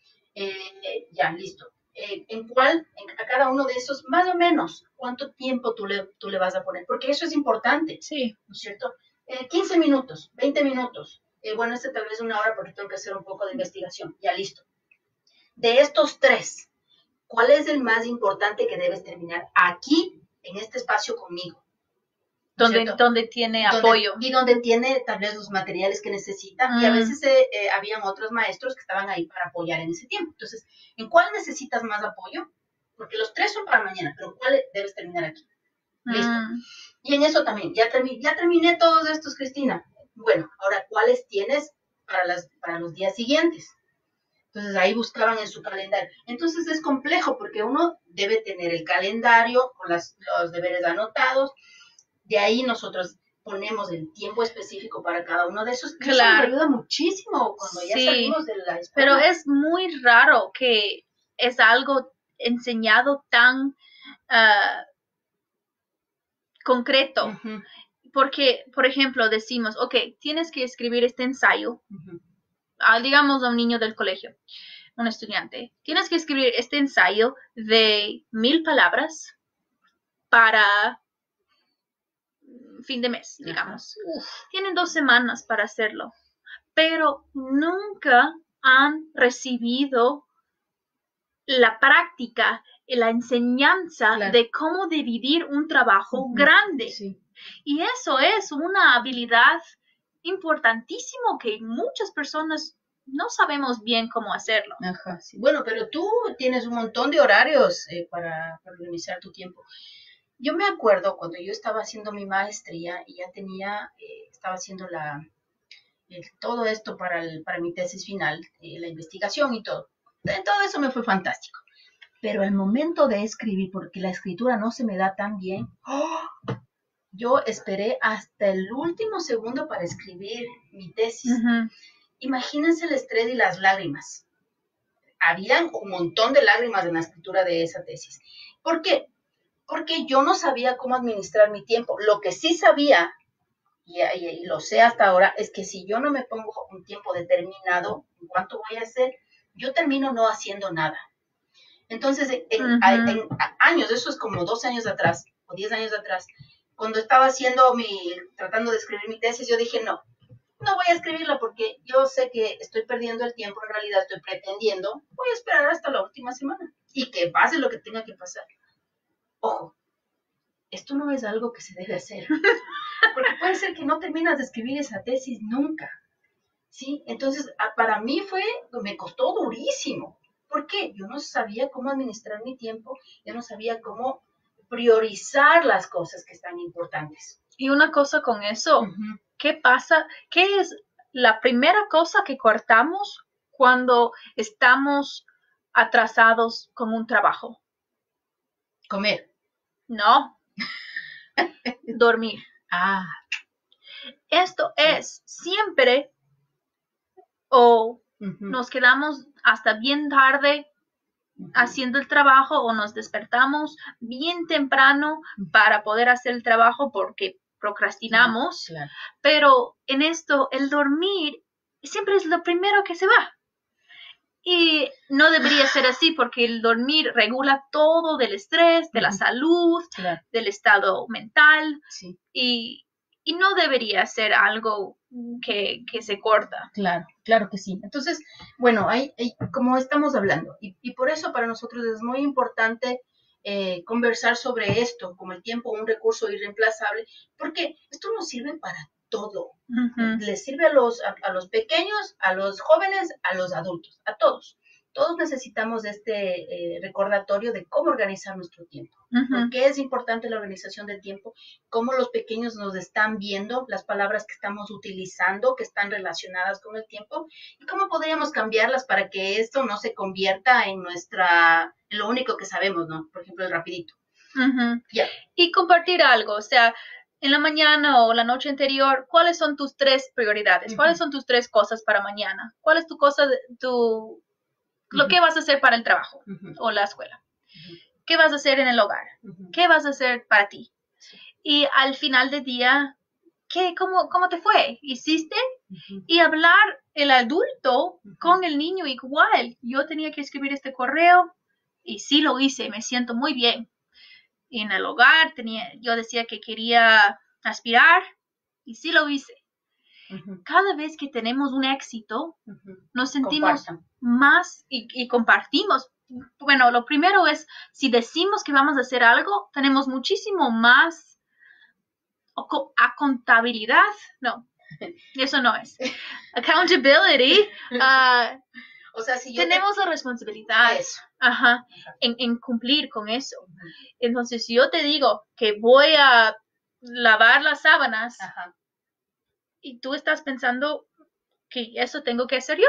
Eh, ya, listo. Eh, ¿En cuál? En, a cada uno de esos, más o menos, ¿cuánto tiempo tú le, tú le vas a poner? Porque eso es importante, sí. ¿no es cierto? Eh, quince minutos, veinte minutos. Eh, bueno, este tal vez una hora porque tengo que hacer un poco de investigación. Ya, listo. De estos tres, ¿cuál es el más importante que debes terminar aquí, en este espacio conmigo? Donde, donde tiene apoyo. Donde, y donde tiene tal vez los materiales que necesita. Mm. Y a veces eh, eh, habían otros maestros que estaban ahí para apoyar en ese tiempo. Entonces, ¿en cuál necesitas más apoyo? Porque los tres son para mañana, pero ¿cuál debes terminar aquí? Mm. Listo. Y en eso también, ya, termi- ya terminé todos estos, Cristina. Bueno, ahora, ¿cuáles tienes para, las, para los días siguientes? Entonces, ahí buscaban en su calendario. Entonces, es complejo porque uno debe tener el calendario con las, los deberes anotados. De ahí nosotros ponemos el tiempo específico para cada uno de esos. Claro. Eso nos ayuda muchísimo cuando sí, ya salimos de la escuela. Pero es muy raro que es algo enseñado tan uh, concreto. Ujú. Porque, por ejemplo, decimos, ok, tienes que escribir este ensayo, Ujú. a, digamos a un niño del colegio, un estudiante. Tienes que escribir este ensayo de mil palabras para fin de mes, digamos. Uf. Tienen dos semanas para hacerlo, pero nunca han recibido la práctica y la enseñanza Claro. de cómo dividir un trabajo Ujú. grande. Sí. Y eso es una habilidad importantísimo que muchas personas no sabemos bien cómo hacerlo. Ajá, sí. Bueno, pero tú tienes un montón de horarios eh, para, para organizar tu tiempo. Yo me acuerdo cuando yo estaba haciendo mi maestría y ya tenía, eh, estaba haciendo la, el- todo esto para, el- para mi tesis final, eh, la investigación y todo. Eh, Todo eso me fue fantástico. Pero el momento de escribir, porque la escritura no se me da tan bien, ¡oh! Yo esperé hasta el último segundo para escribir mi tesis. Uh-huh. Imagínense el estrés y las lágrimas. Habían un montón de lágrimas en la escritura de esa tesis. ¿Por qué? Porque yo no sabía cómo administrar mi tiempo. Lo que sí sabía, y, y, y lo sé hasta ahora, es que si yo no me pongo un tiempo determinado en cuánto voy a hacer, yo termino no haciendo nada. Entonces, en, Uh-huh. en, en años, eso es como dos años atrás, o diez años atrás, cuando estaba haciendo mi, tratando de escribir mi tesis, yo dije, no, no voy a escribirla porque yo sé que estoy perdiendo el tiempo, en realidad estoy pretendiendo, voy a esperar hasta la última semana y que pase lo que tenga que pasar. Ojo, esto no es algo que se debe hacer, porque puede ser que no terminas de escribir esa tesis nunca, ¿sí? Entonces, para mí fue, me costó durísimo. ¿Por qué? Yo no sabía cómo administrar mi tiempo, yo no sabía cómo priorizar las cosas que están importantes. Y una cosa con eso, Uh-huh. ¿qué pasa? ¿Qué es la primera cosa que cortamos cuando estamos atrasados con un trabajo? Comer. No, dormir. Ah. Esto es siempre o Uh-huh. nos quedamos hasta bien tarde Uh-huh. haciendo el trabajo o nos despertamos bien temprano para poder hacer el trabajo porque procrastinamos, claro, claro. Pero en esto el dormir siempre es lo primero que se va. Y no debería ser así porque el dormir regula todo del estrés, de la Uh-huh. salud, claro. del estado mental Sí. y, y no debería ser algo que, que se corta. Claro, claro que sí. Entonces, bueno, hay, hay como estamos hablando, y, y por eso para nosotros es muy importante eh, conversar sobre esto, como el tiempo, un recurso irreemplazable, porque esto nos sirve para todo. Uh-huh. Les sirve a los, a, a los pequeños, a los jóvenes, a los adultos, a todos. Todos necesitamos este eh, recordatorio de cómo organizar nuestro tiempo. Uh-huh. ¿Por qué es importante la organización del tiempo? Cómo los pequeños nos están viendo, las palabras que estamos utilizando, que están relacionadas con el tiempo, y cómo podríamos cambiarlas para que esto no se convierta en nuestra, en lo único que sabemos, ¿no? Por ejemplo, el rapidito. Uh-huh. Yeah. Y compartir algo, o sea, en la mañana o la noche anterior, ¿cuáles son tus tres prioridades? Uh-huh. ¿Cuáles son tus tres cosas para mañana? ¿Cuál es tu cosa, tu, lo uh-huh. que vas a hacer para el trabajo uh-huh. o la escuela? Uh-huh. ¿Qué vas a hacer en el hogar? Uh-huh. ¿Qué vas a hacer para ti? Sí. Y al final del día, ¿qué, cómo, ¿cómo te fue? ¿Hiciste? Uh-huh. Y hablar el adulto uh-huh. con el niño igual. Yo tenía que escribir este correo y sí lo hice, me siento muy bien. Y en el hogar tenía, yo decía que quería aspirar y sí lo hice. Uh-huh. Cada vez que tenemos un éxito, uh-huh. nos sentimos Compartan. más y, y compartimos. Bueno, lo primero es, si decimos que vamos a hacer algo, tenemos muchísimo más a contabilidad. No, eso no es. Accountability. Uh, O sea, si yo tenemos te... la responsabilidad ajá, en, en cumplir con eso. Uh-huh. Entonces, si yo te digo que voy a lavar las sábanas ajá. y tú estás pensando que eso tengo que hacer yo.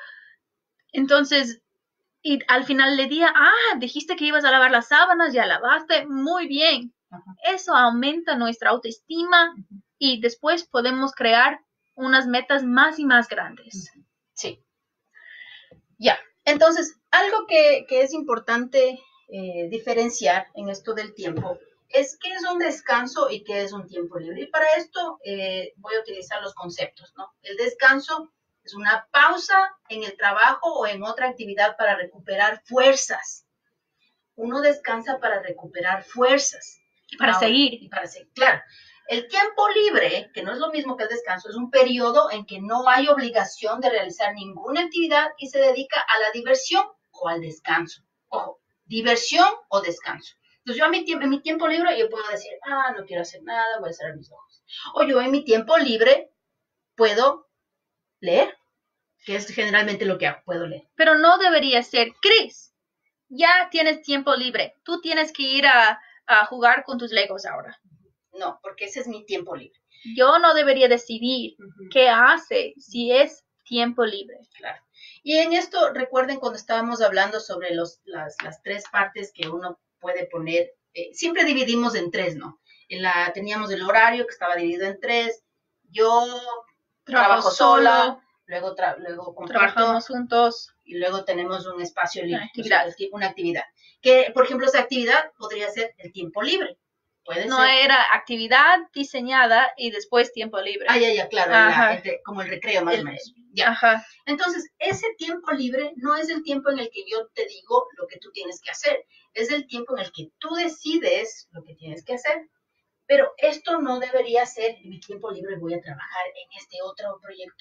Entonces, y al final del día, ah, dijiste que ibas a lavar las sábanas, ya lavaste, muy bien. Uh-huh. Eso aumenta nuestra autoestima uh-huh. y después podemos crear unas metas más y más grandes. Sí. Ya, entonces, algo que, que es importante eh, diferenciar en esto del tiempo es qué es un descanso y qué es un tiempo libre. Y para esto eh, voy a utilizar los conceptos, ¿no? El descanso es una pausa en el trabajo o en otra actividad para recuperar fuerzas. Uno descansa para recuperar fuerzas. Y para Ahora, seguir. Y para seguir, claro. El tiempo libre, que no es lo mismo que el descanso, es un periodo en que no hay obligación de realizar ninguna actividad y se dedica a la diversión o al descanso. Ojo, diversión o descanso. Entonces yo a mi tiempo, en mi tiempo libre yo puedo decir, ah, no quiero hacer nada, voy a cerrar mis ojos. O yo en mi tiempo libre puedo leer, que es generalmente lo que hago, puedo leer. Pero no debería ser, Cris, ya tienes tiempo libre, tú tienes que ir a, a jugar con tus Legos ahora. No, porque ese es mi tiempo libre. Yo no debería decidir Uh-huh. qué hace si es tiempo libre. Claro. Y en esto, recuerden cuando estábamos hablando sobre los, las, las tres partes que uno puede poner, eh, siempre dividimos en tres, ¿no? En la, teníamos el horario que estaba dividido en tres, yo trabajo, trabajo sola, solo, luego, tra luego comparto, trabajamos juntos, y luego tenemos un espacio libre, una actividad. O sea, una actividad. Que, por ejemplo, esa actividad podría ser el tiempo libre. Puede no ser. Era actividad diseñada y después tiempo libre. Ah, ya, ya, claro, la, el, como el recreo más el, o menos. Ya. Ajá. Entonces, ese tiempo libre no es el tiempo en el que yo te digo lo que tú tienes que hacer, es el tiempo en el que tú decides lo que tienes que hacer. Pero esto no debería ser, en mi tiempo libre voy a trabajar en este otro proyecto.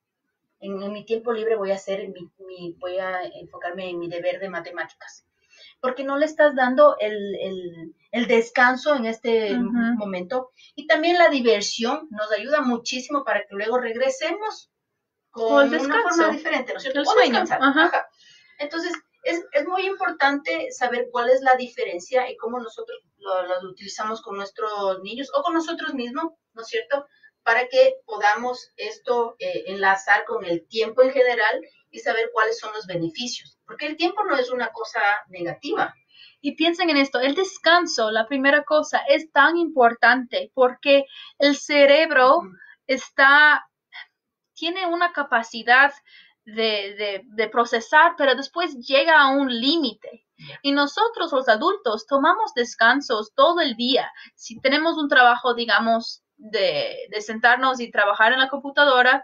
En, en mi tiempo libre voy a hacer, mi, mi, voy a enfocarme en mi deber de matemáticas. Porque no le estás dando el, el, el descanso en este uh-huh. momento. Y también la diversión nos ayuda muchísimo para que luego regresemos con una forma diferente, ¿no es cierto? El sueño. Ajá. Ajá. Entonces, es, es muy importante saber cuál es la diferencia y cómo nosotros lo, lo utilizamos con nuestros niños o con nosotros mismos, ¿no es cierto? Para que podamos esto eh, enlazar con el tiempo en general y saber cuáles son los beneficios. Porque el tiempo no es una cosa negativa. Y piensen en esto, el descanso, la primera cosa, es tan importante porque el cerebro uh-huh. está, tiene una capacidad de, de, de procesar, pero después llega a un límite. Yeah. Y nosotros los adultos tomamos descansos todo el día. Si tenemos un trabajo, digamos, de, de sentarnos y trabajar en la computadora,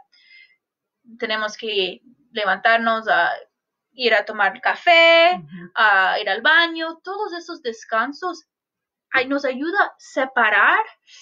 tenemos que levantarnos a ir a tomar café, uh-huh. a ir al baño, todos esos descansos ay, nos ayuda a separar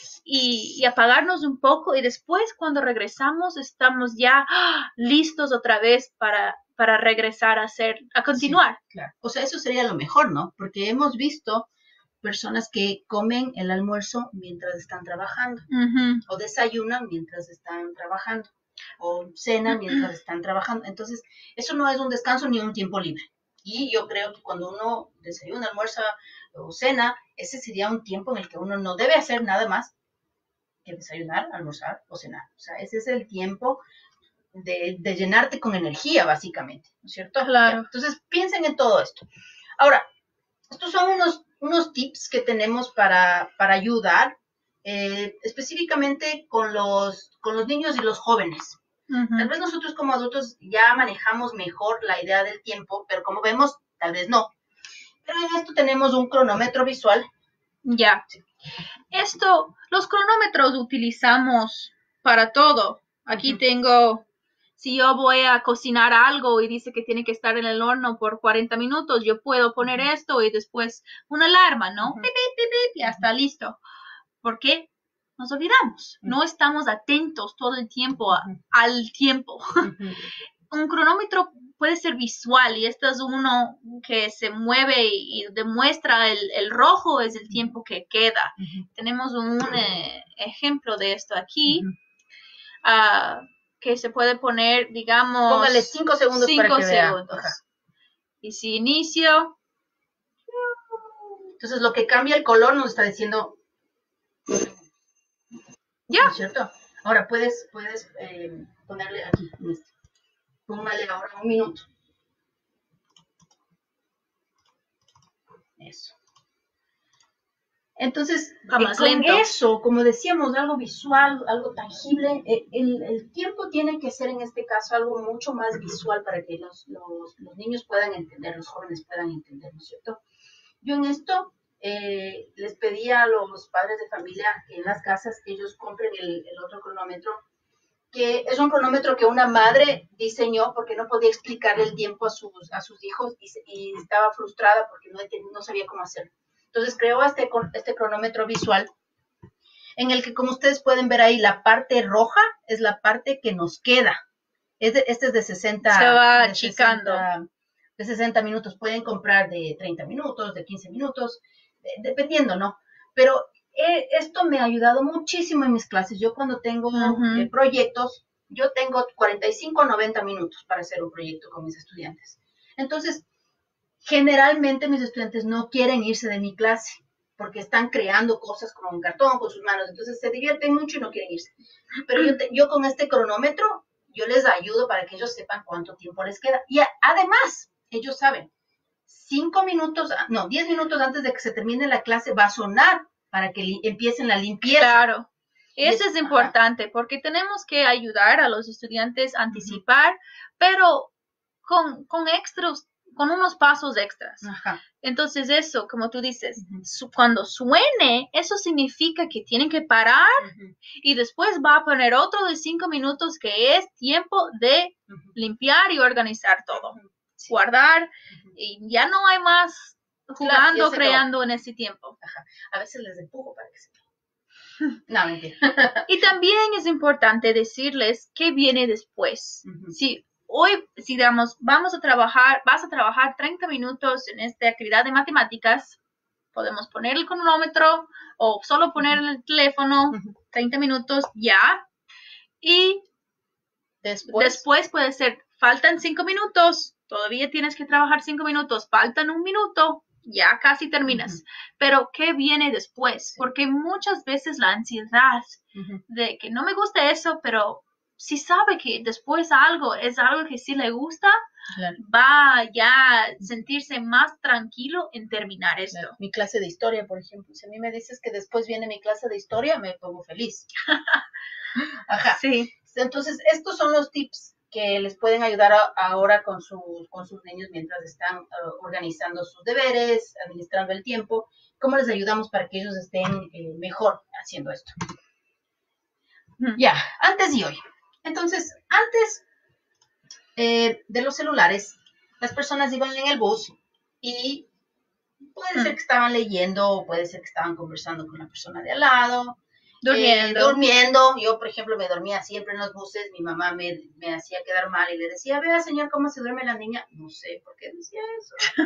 y, y apagarnos un poco y después cuando regresamos estamos ya ¡ah! listos otra vez para, para regresar a hacer, a continuar. Sí, claro. O sea, eso sería lo mejor, ¿no? Porque hemos visto personas que comen el almuerzo mientras están trabajando uh-huh. o desayunan mientras están trabajando o cenan mientras están trabajando. Entonces, eso no es un descanso ni un tiempo libre. Y yo creo que cuando uno desayuna, almuerza o cena, ese sería un tiempo en el que uno no debe hacer nada más que desayunar, almorzar o cenar. O sea, ese es el tiempo de, de llenarte con energía, básicamente, ¿no es cierto? Claro. Entonces, piensen en todo esto. Ahora, estos son unos, unos tips que tenemos para, para ayudar eh, específicamente con los, con los niños y los jóvenes. Uh-huh. Tal vez nosotros como adultos ya manejamos mejor la idea del tiempo, pero como vemos, tal vez no. Pero en esto tenemos un cronómetro visual. Ya. Sí. Esto, los cronómetros utilizamos para todo. Aquí uh-huh. tengo, si yo voy a cocinar algo y dice que tiene que estar en el horno por cuarenta minutos, yo puedo poner uh-huh. esto y después una alarma, ¿no? Uh-huh. Pip, pip, pip, pip, ya está listo. ¿Por qué? Nos olvidamos, uh-huh. no estamos atentos todo el tiempo a, uh-huh. al tiempo. Uh-huh. Un cronómetro puede ser visual y este es uno que se mueve y, y demuestra el, el rojo es el tiempo que queda. Uh-huh. Tenemos un eh, ejemplo de esto aquí, uh-huh. uh, que se puede poner, digamos... Póngale cinco segundos cinco para que segundos. Vea. Y si inicio... Entonces lo que cambia el color nos está diciendo... Ya. ¿No es cierto? Ahora puedes, puedes eh, ponerle aquí, en este. Póngale ahora un minuto. Eso. Entonces, Va más con lento. eso, como decíamos, algo visual, algo tangible, eh, el, el tiempo tiene que ser en este caso algo mucho más visual para que los, los, los niños puedan entender, los jóvenes puedan entender, ¿no es cierto? Yo en esto eh, les pedí a los padres de familia en las casas que ellos compren el, el otro cronómetro, que es un cronómetro que una madre diseñó porque no podía explicar el tiempo a sus, a sus hijos y, y estaba frustrada porque no, no sabía cómo hacerlo. Entonces creó este, este cronómetro visual en el que, como ustedes pueden ver ahí, la parte roja es la parte que nos queda. Este, este es de sesenta. Se va de achicando. sesenta, de sesenta minutos. Pueden comprar de treinta minutos, de quince minutos, de, dependiendo, ¿no? Pero eh, esto me ha ayudado muchísimo en mis clases. Yo cuando tengo uh-huh. eh, proyectos, yo tengo cuarenta y cinco a noventa minutos para hacer un proyecto con mis estudiantes. Entonces, generalmente mis estudiantes no quieren irse de mi clase porque están creando cosas con un cartón, con sus manos. Entonces, se divierten mucho y no quieren irse. Pero yo, te, yo con este cronómetro, yo les ayudo para que ellos sepan cuánto tiempo les queda. Y a, además, ellos saben, cinco minutos, no, diez minutos antes de que se termine la clase va a sonar para que li, empiecen la limpieza. Claro, eso es, es importante ajá. porque tenemos que ayudar a los estudiantes a anticipar, uh-huh. pero con, con extras, con unos pasos extras. Ajá. Entonces eso, como tú dices, uh-huh. su, cuando suene, eso significa que tienen que parar uh-huh. y después va a poner otro de cinco minutos que es tiempo de uh-huh. limpiar y organizar todo. Uh-huh. Sí. Guardar uh-huh. y ya no hay más jugando, claro, creando en ese tiempo. Ajá. A veces les empujo para que se... No, mentira. Y también es importante decirles qué viene después. Uh-huh. Si hoy, si digamos, vamos a trabajar, vas a trabajar treinta minutos en esta actividad de matemáticas, podemos poner el cronómetro o solo poner uh-huh. el teléfono, uh-huh. treinta minutos ya. Y después, después puede ser, faltan cinco minutos, todavía tienes que trabajar cinco minutos, faltan un minuto, ya casi terminas. Uh-huh. Pero ¿qué viene después? Sí. Porque muchas veces la ansiedad uh-huh. de que no me gusta eso, pero si sabe que después algo es algo que sí le gusta, claro. va ya a sentirse más tranquilo en terminar esto. Claro. Mi clase de historia, por ejemplo, si a mí me dices que después viene mi clase de historia, me pongo feliz. Ajá. Sí. Entonces, estos son los tips que les pueden ayudar a, ahora con sus, con sus niños mientras están uh, organizando sus deberes, administrando el tiempo. ¿Cómo les ayudamos para que ellos estén eh, mejor haciendo esto? Mm. Ya, antes y hoy. Entonces, antes eh, de los celulares, las personas iban en el bus y puede mm. ser que estaban leyendo, o puede ser que estaban conversando con la persona de al lado, durmiendo. Eh, durmiendo. Yo, por ejemplo, me dormía siempre en los buses. Mi mamá me, me hacía quedar mal y le decía, vea, señor, ¿cómo se duerme la niña? No sé por qué decía eso.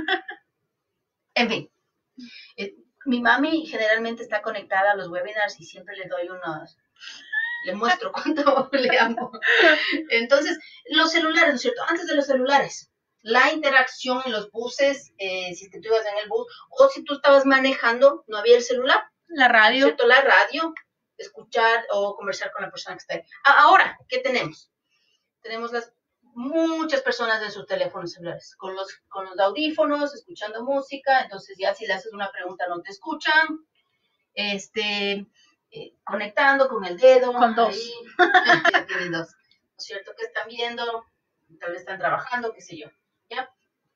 En fin, eh, mi mami generalmente está conectada a los webinars y siempre le doy unos... le muestro cuánto le amo. Entonces, los celulares, ¿no es cierto? Antes de los celulares, la interacción en los buses, eh, si es que tú ibas en el bus, o si tú estabas manejando, no había el celular. La radio. ¿No es cierto? La radio, escuchar o conversar con la persona que está ahí. Ahora, ¿qué tenemos? Tenemos las muchas personas en sus teléfonos celulares, con los, con los audífonos, escuchando música, entonces ya si le haces una pregunta no te escuchan, este... Eh, conectando con el dedo. Con dos. Ahí, tienen dos. ¿No es cierto? Que están viendo, tal vez están trabajando, qué sé yo. ¿Ya?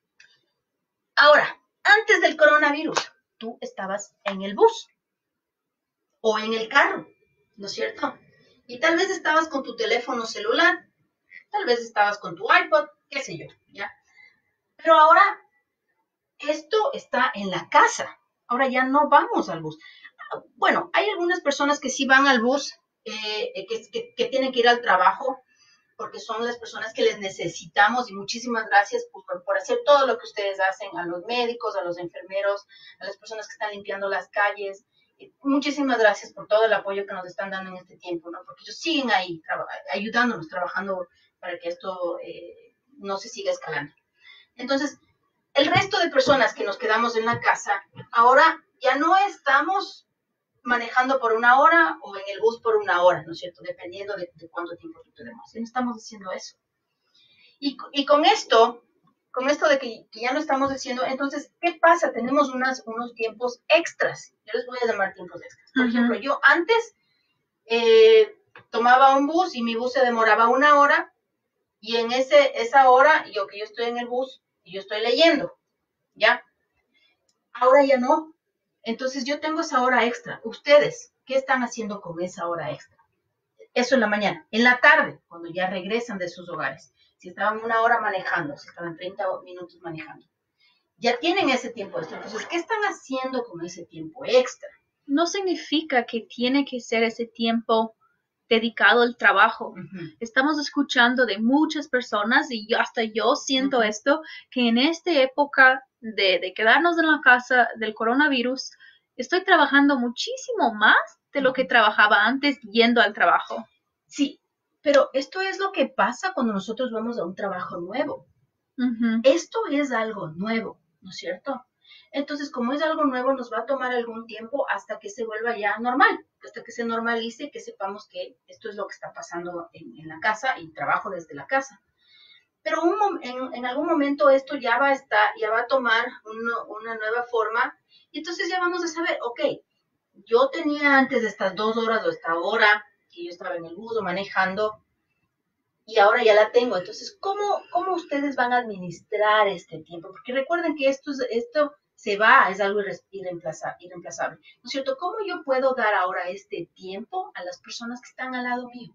Ahora, antes del coronavirus, tú estabas en el bus o en el carro, ¿no es cierto? Y tal vez estabas con tu teléfono celular, tal vez estabas con tu iPod, qué sé yo, ¿ya? Pero ahora, esto está en la casa. Ahora ya no vamos al bus. Bueno, hay algunas personas que sí van al bus, eh, que, que, que tienen que ir al trabajo, porque son las personas que les necesitamos y muchísimas gracias por, por hacer todo lo que ustedes hacen, a los médicos, a los enfermeros, a las personas que están limpiando las calles. Muchísimas gracias por todo el apoyo que nos están dando en este tiempo, ¿no? Porque ellos siguen ahí traba, ayudándonos, trabajando para que esto eh, no se siga escalando. Entonces, el resto de personas que nos quedamos en la casa, ahora ya no estamos manejando por una hora o en el bus por una hora, ¿no es cierto? Dependiendo de, de cuánto tiempo tú tenemos. No estamos haciendo eso. Y, y con esto, con esto de que, que ya no estamos haciendo, entonces, ¿qué pasa? Tenemos unas, unos tiempos extras. Yo les voy a llamar tiempos extras. Por uh-huh. ejemplo, yo antes eh, tomaba un bus y mi bus se demoraba una hora y en ese, esa hora, yo que yo estoy en el bus y yo estoy leyendo, ¿ya? Ahora ya no. Entonces yo tengo esa hora extra. Ustedes, ¿qué están haciendo con esa hora extra? Eso en la mañana. En la tarde, cuando ya regresan de sus hogares. Si estaban una hora manejando, si estaban treinta minutos manejando, ya tienen ese tiempo extra. Entonces, ¿qué están haciendo con ese tiempo extra? No significa que tiene que ser ese tiempo dedicado al trabajo. Uh-huh. Estamos escuchando de muchas personas, y yo, hasta yo siento uh-huh. esto, que en esta época de, de quedarnos en la casa del coronavirus, estoy trabajando muchísimo más de lo que trabajaba antes yendo al trabajo. Sí, pero esto es lo que pasa cuando nosotros vamos a un trabajo nuevo. Uh-huh. Esto es algo nuevo, ¿no es cierto? Entonces, como es algo nuevo, nos va a tomar algún tiempo hasta que se vuelva ya normal, hasta que se normalice y que sepamos que esto es lo que está pasando en, en la casa y trabajo desde la casa. Pero un, en, en algún momento esto ya va a estar, ya va a tomar uno, una nueva forma, y entonces ya vamos a saber, ok, yo tenía antes de estas dos horas o esta hora que yo estaba en el bus o manejando, y ahora ya la tengo. Entonces, ¿cómo, cómo ustedes van a administrar este tiempo? Porque recuerden que esto, esto se va, es algo irreemplazable, irreemplazable, ¿no es cierto? ¿Cómo yo puedo dar ahora este tiempo a las personas que están al lado mío?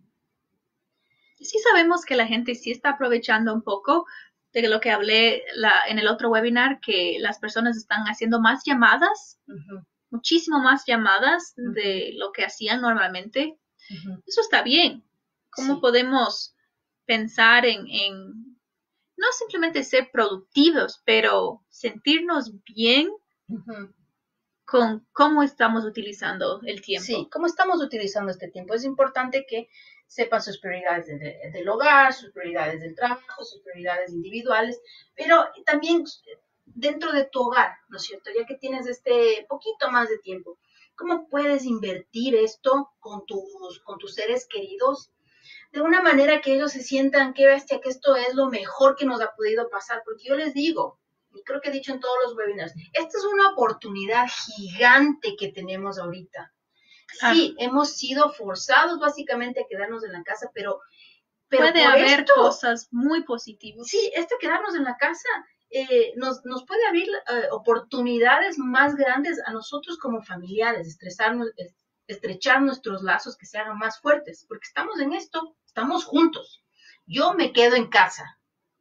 Sí sabemos que la gente sí está aprovechando un poco de lo que hablé la, en el otro webinar, que las personas están haciendo más llamadas, uh-huh. muchísimo más llamadas uh-huh. de lo que hacían normalmente. Uh-huh. Eso está bien. ¿Cómo sí. podemos pensar en, en no simplemente ser productivos, pero sentirnos bien uh-huh. con cómo estamos utilizando el tiempo? Sí, cómo estamos utilizando este tiempo. Es importante que sepan sus prioridades de, de, del hogar, sus prioridades del trabajo, sus prioridades individuales, pero también dentro de tu hogar, ¿no es cierto? Ya que tienes este poquito más de tiempo, ¿cómo puedes invertir esto con tus, con tus seres queridos? De una manera que ellos se sientan, qué bestia, que esto es lo mejor que nos ha podido pasar, porque yo les digo, y creo que he dicho en todos los webinars, esta es una oportunidad gigante que tenemos ahorita. Sí, ah. hemos sido forzados básicamente a quedarnos en la casa, pero, pero puede haber esto, cosas muy positivas. Sí, este quedarnos en la casa eh, nos, nos puede abrir eh, oportunidades más grandes a nosotros como familiares, estresarnos, estrechar nuestros lazos, que se hagan más fuertes, porque estamos en esto, estamos juntos. Yo me quedo en casa.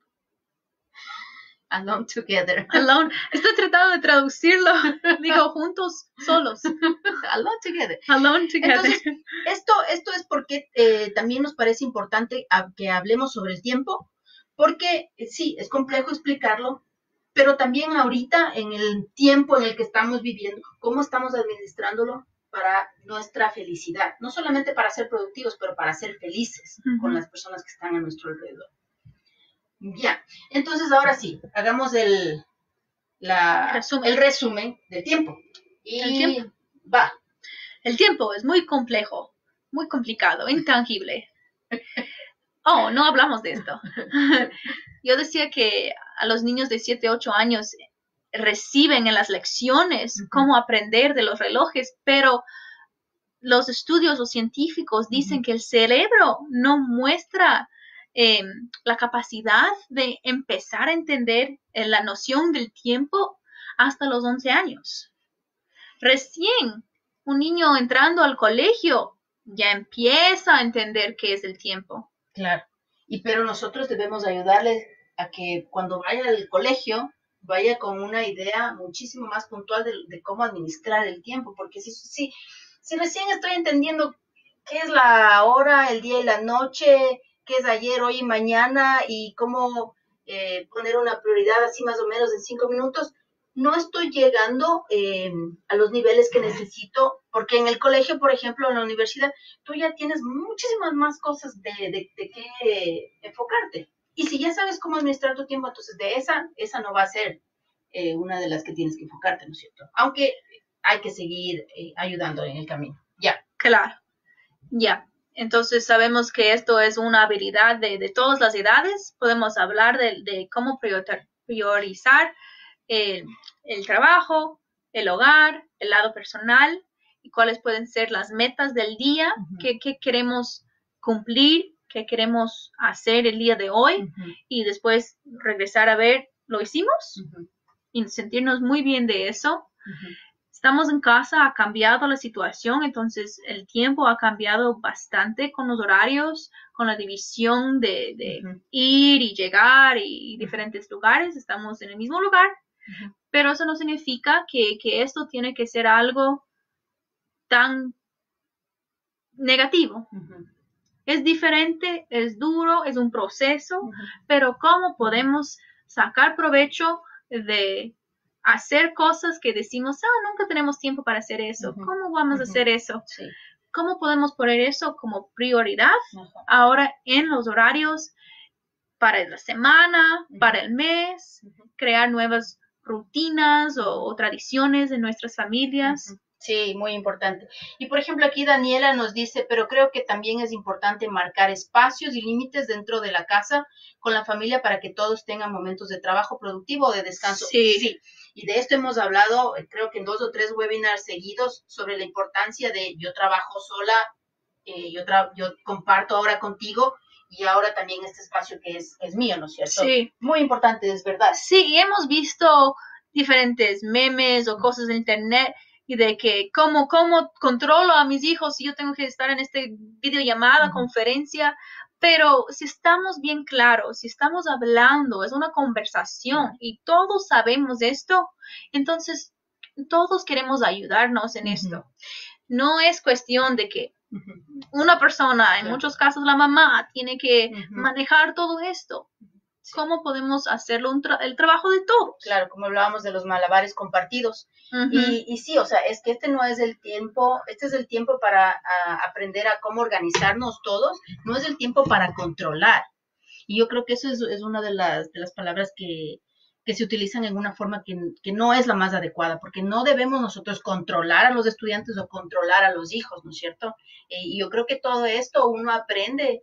Alone together. Alone. Estoy tratando de traducirlo. Digo, juntos, solos. Alone together. Alone together. Entonces, esto, esto es porque eh, también nos parece importante a, que hablemos sobre el tiempo, porque eh, sí, es complejo explicarlo, pero también ahorita, en el tiempo en el que estamos viviendo, cómo estamos administrándolo para nuestra felicidad. No solamente para ser productivos, pero para ser felices uh-huh. con las personas que están a nuestro alrededor. Ya, entonces ahora sí, hagamos el, la, resumen. el resumen del tiempo. Y el tiempo. Va. El tiempo es muy complejo, muy complicado, intangible. Oh, no hablamos de esto. Yo decía que a los niños de siete, ocho años reciben en las lecciones uh-huh. cómo aprender de los relojes, pero los estudios, los científicos dicen uh-huh. que el cerebro no muestra Eh, la capacidad de empezar a entender eh, la noción del tiempo hasta los once años. Recién un niño entrando al colegio ya empieza a entender qué es el tiempo. Claro, y pero nosotros debemos ayudarles a que cuando vaya al colegio vaya con una idea muchísimo más puntual de, de cómo administrar el tiempo, porque si, si, si recién estoy entendiendo qué es la hora, el día y la noche, qué es ayer, hoy y mañana, y cómo eh, poner una prioridad así más o menos en cinco minutos, no estoy llegando eh, a los niveles que necesito, porque en el colegio, por ejemplo, en la universidad, tú ya tienes muchísimas más cosas de, de, de qué eh, enfocarte. Y si ya sabes cómo administrar tu tiempo, entonces de esa, esa no va a ser eh, una de las que tienes que enfocarte, ¿no es cierto? Aunque hay que seguir eh, ayudando en el camino. Ya. Claro. Ya. Entonces sabemos que esto es una habilidad de, de todas las edades. Podemos hablar de, de cómo priorizar el, el trabajo, el hogar, el lado personal y cuáles pueden ser las metas del día, uh-huh. que, que queremos cumplir, que queremos hacer el día de hoy uh-huh. y después regresar a ver, ¿lo hicimos? Uh-huh. y sentirnos muy bien de eso. Ujú. Estamos en casa, ha cambiado la situación, entonces el tiempo ha cambiado bastante con los horarios, con la división de, de Ujú. ir y llegar y diferentes lugares. Estamos en el mismo lugar, Ujú. pero eso no significa que, que esto tiene que ser algo tan negativo. Ujú. Es diferente, es duro, es un proceso, Ujú. pero ¿cómo podemos sacar provecho de hacer cosas que decimos, ah, nunca tenemos tiempo para hacer eso? Ujú. ¿Cómo vamos a Ujú. hacer eso? Sí. ¿Cómo podemos poner eso como prioridad Ajá. ahora en los horarios para la semana, Ujú. para el mes, Ujú. crear nuevas rutinas o, o tradiciones en nuestras familias? Ujú. Sí, muy importante. Y por ejemplo, aquí Daniela nos dice, pero creo que también es importante marcar espacios y límites dentro de la casa con la familia para que todos tengan momentos de trabajo productivo o de descanso. Sí. Sí, y de esto hemos hablado, eh, creo que en dos o tres webinars seguidos sobre la importancia de yo trabajo sola, eh, yo, tra- yo comparto ahora contigo y ahora también este espacio que es, que es mío, ¿no es cierto? Sí. Muy importante, es verdad. Sí, y hemos visto diferentes memes o cosas de internet y de que cómo, cómo controlo a mis hijos si yo tengo que estar en este videollamada, Ujú. conferencia, pero si estamos bien claros, si estamos hablando, es una conversación y todos sabemos esto, entonces todos queremos ayudarnos en Ujú. esto. No es cuestión de que Ujú. una persona, en Claro. muchos casos la mamá, tiene que Ujú. manejar todo esto. Sí. ¿Cómo podemos hacerlo un tra- el trabajo de todos? Claro, como hablábamos de los malabares compartidos. Ujú. Y, y sí, o sea, es que este no es el tiempo, este es el tiempo para a, aprender a cómo organizarnos todos, no es el tiempo para controlar. Y yo creo que eso es, es una de las, de las palabras que, que se utilizan en una forma que, que no es la más adecuada, porque no debemos nosotros controlar a los estudiantes o controlar a los hijos, ¿no es cierto? Eh, y yo creo que todo esto uno aprende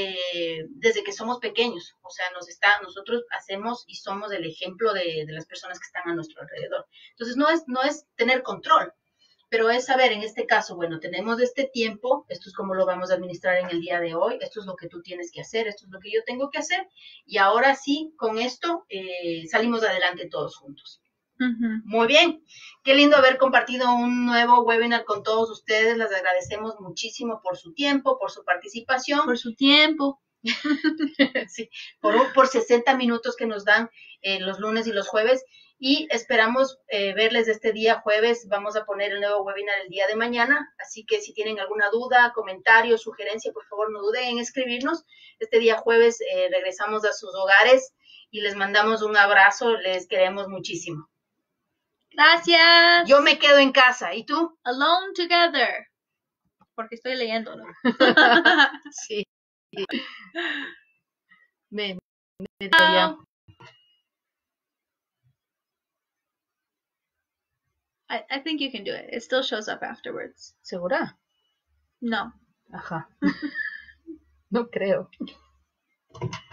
eh, desde que somos pequeños, o sea, nos está, nosotros hacemos y somos el ejemplo de, de las personas que están a nuestro alrededor. Entonces, no es, no es tener control, pero es saber, en este caso, bueno, tenemos este tiempo, esto es como lo vamos a administrar en el día de hoy, esto es lo que tú tienes que hacer, esto es lo que yo tengo que hacer, y ahora sí, con esto eh, salimos adelante todos juntos. Ujú. Muy bien, qué lindo haber compartido un nuevo webinar con todos ustedes, les agradecemos muchísimo por su tiempo, por su participación. Por su tiempo. Sí, por, un, por sesenta minutos que nos dan eh, los lunes y los jueves, y esperamos eh, verles este día jueves. Vamos a poner el nuevo webinar el día de mañana, así que si tienen alguna duda, comentario, sugerencia, por favor no duden en escribirnos. Este día jueves eh, regresamos a sus hogares y les mandamos un abrazo, les queremos muchísimo. Gracias. Yo me quedo en casa, ¿y tú? Alone together. Porque estoy leyéndolo. Sí. Me, me ya. I, I think you can do it. It still shows up afterwards. ¿Segura? No. Ajá. No creo.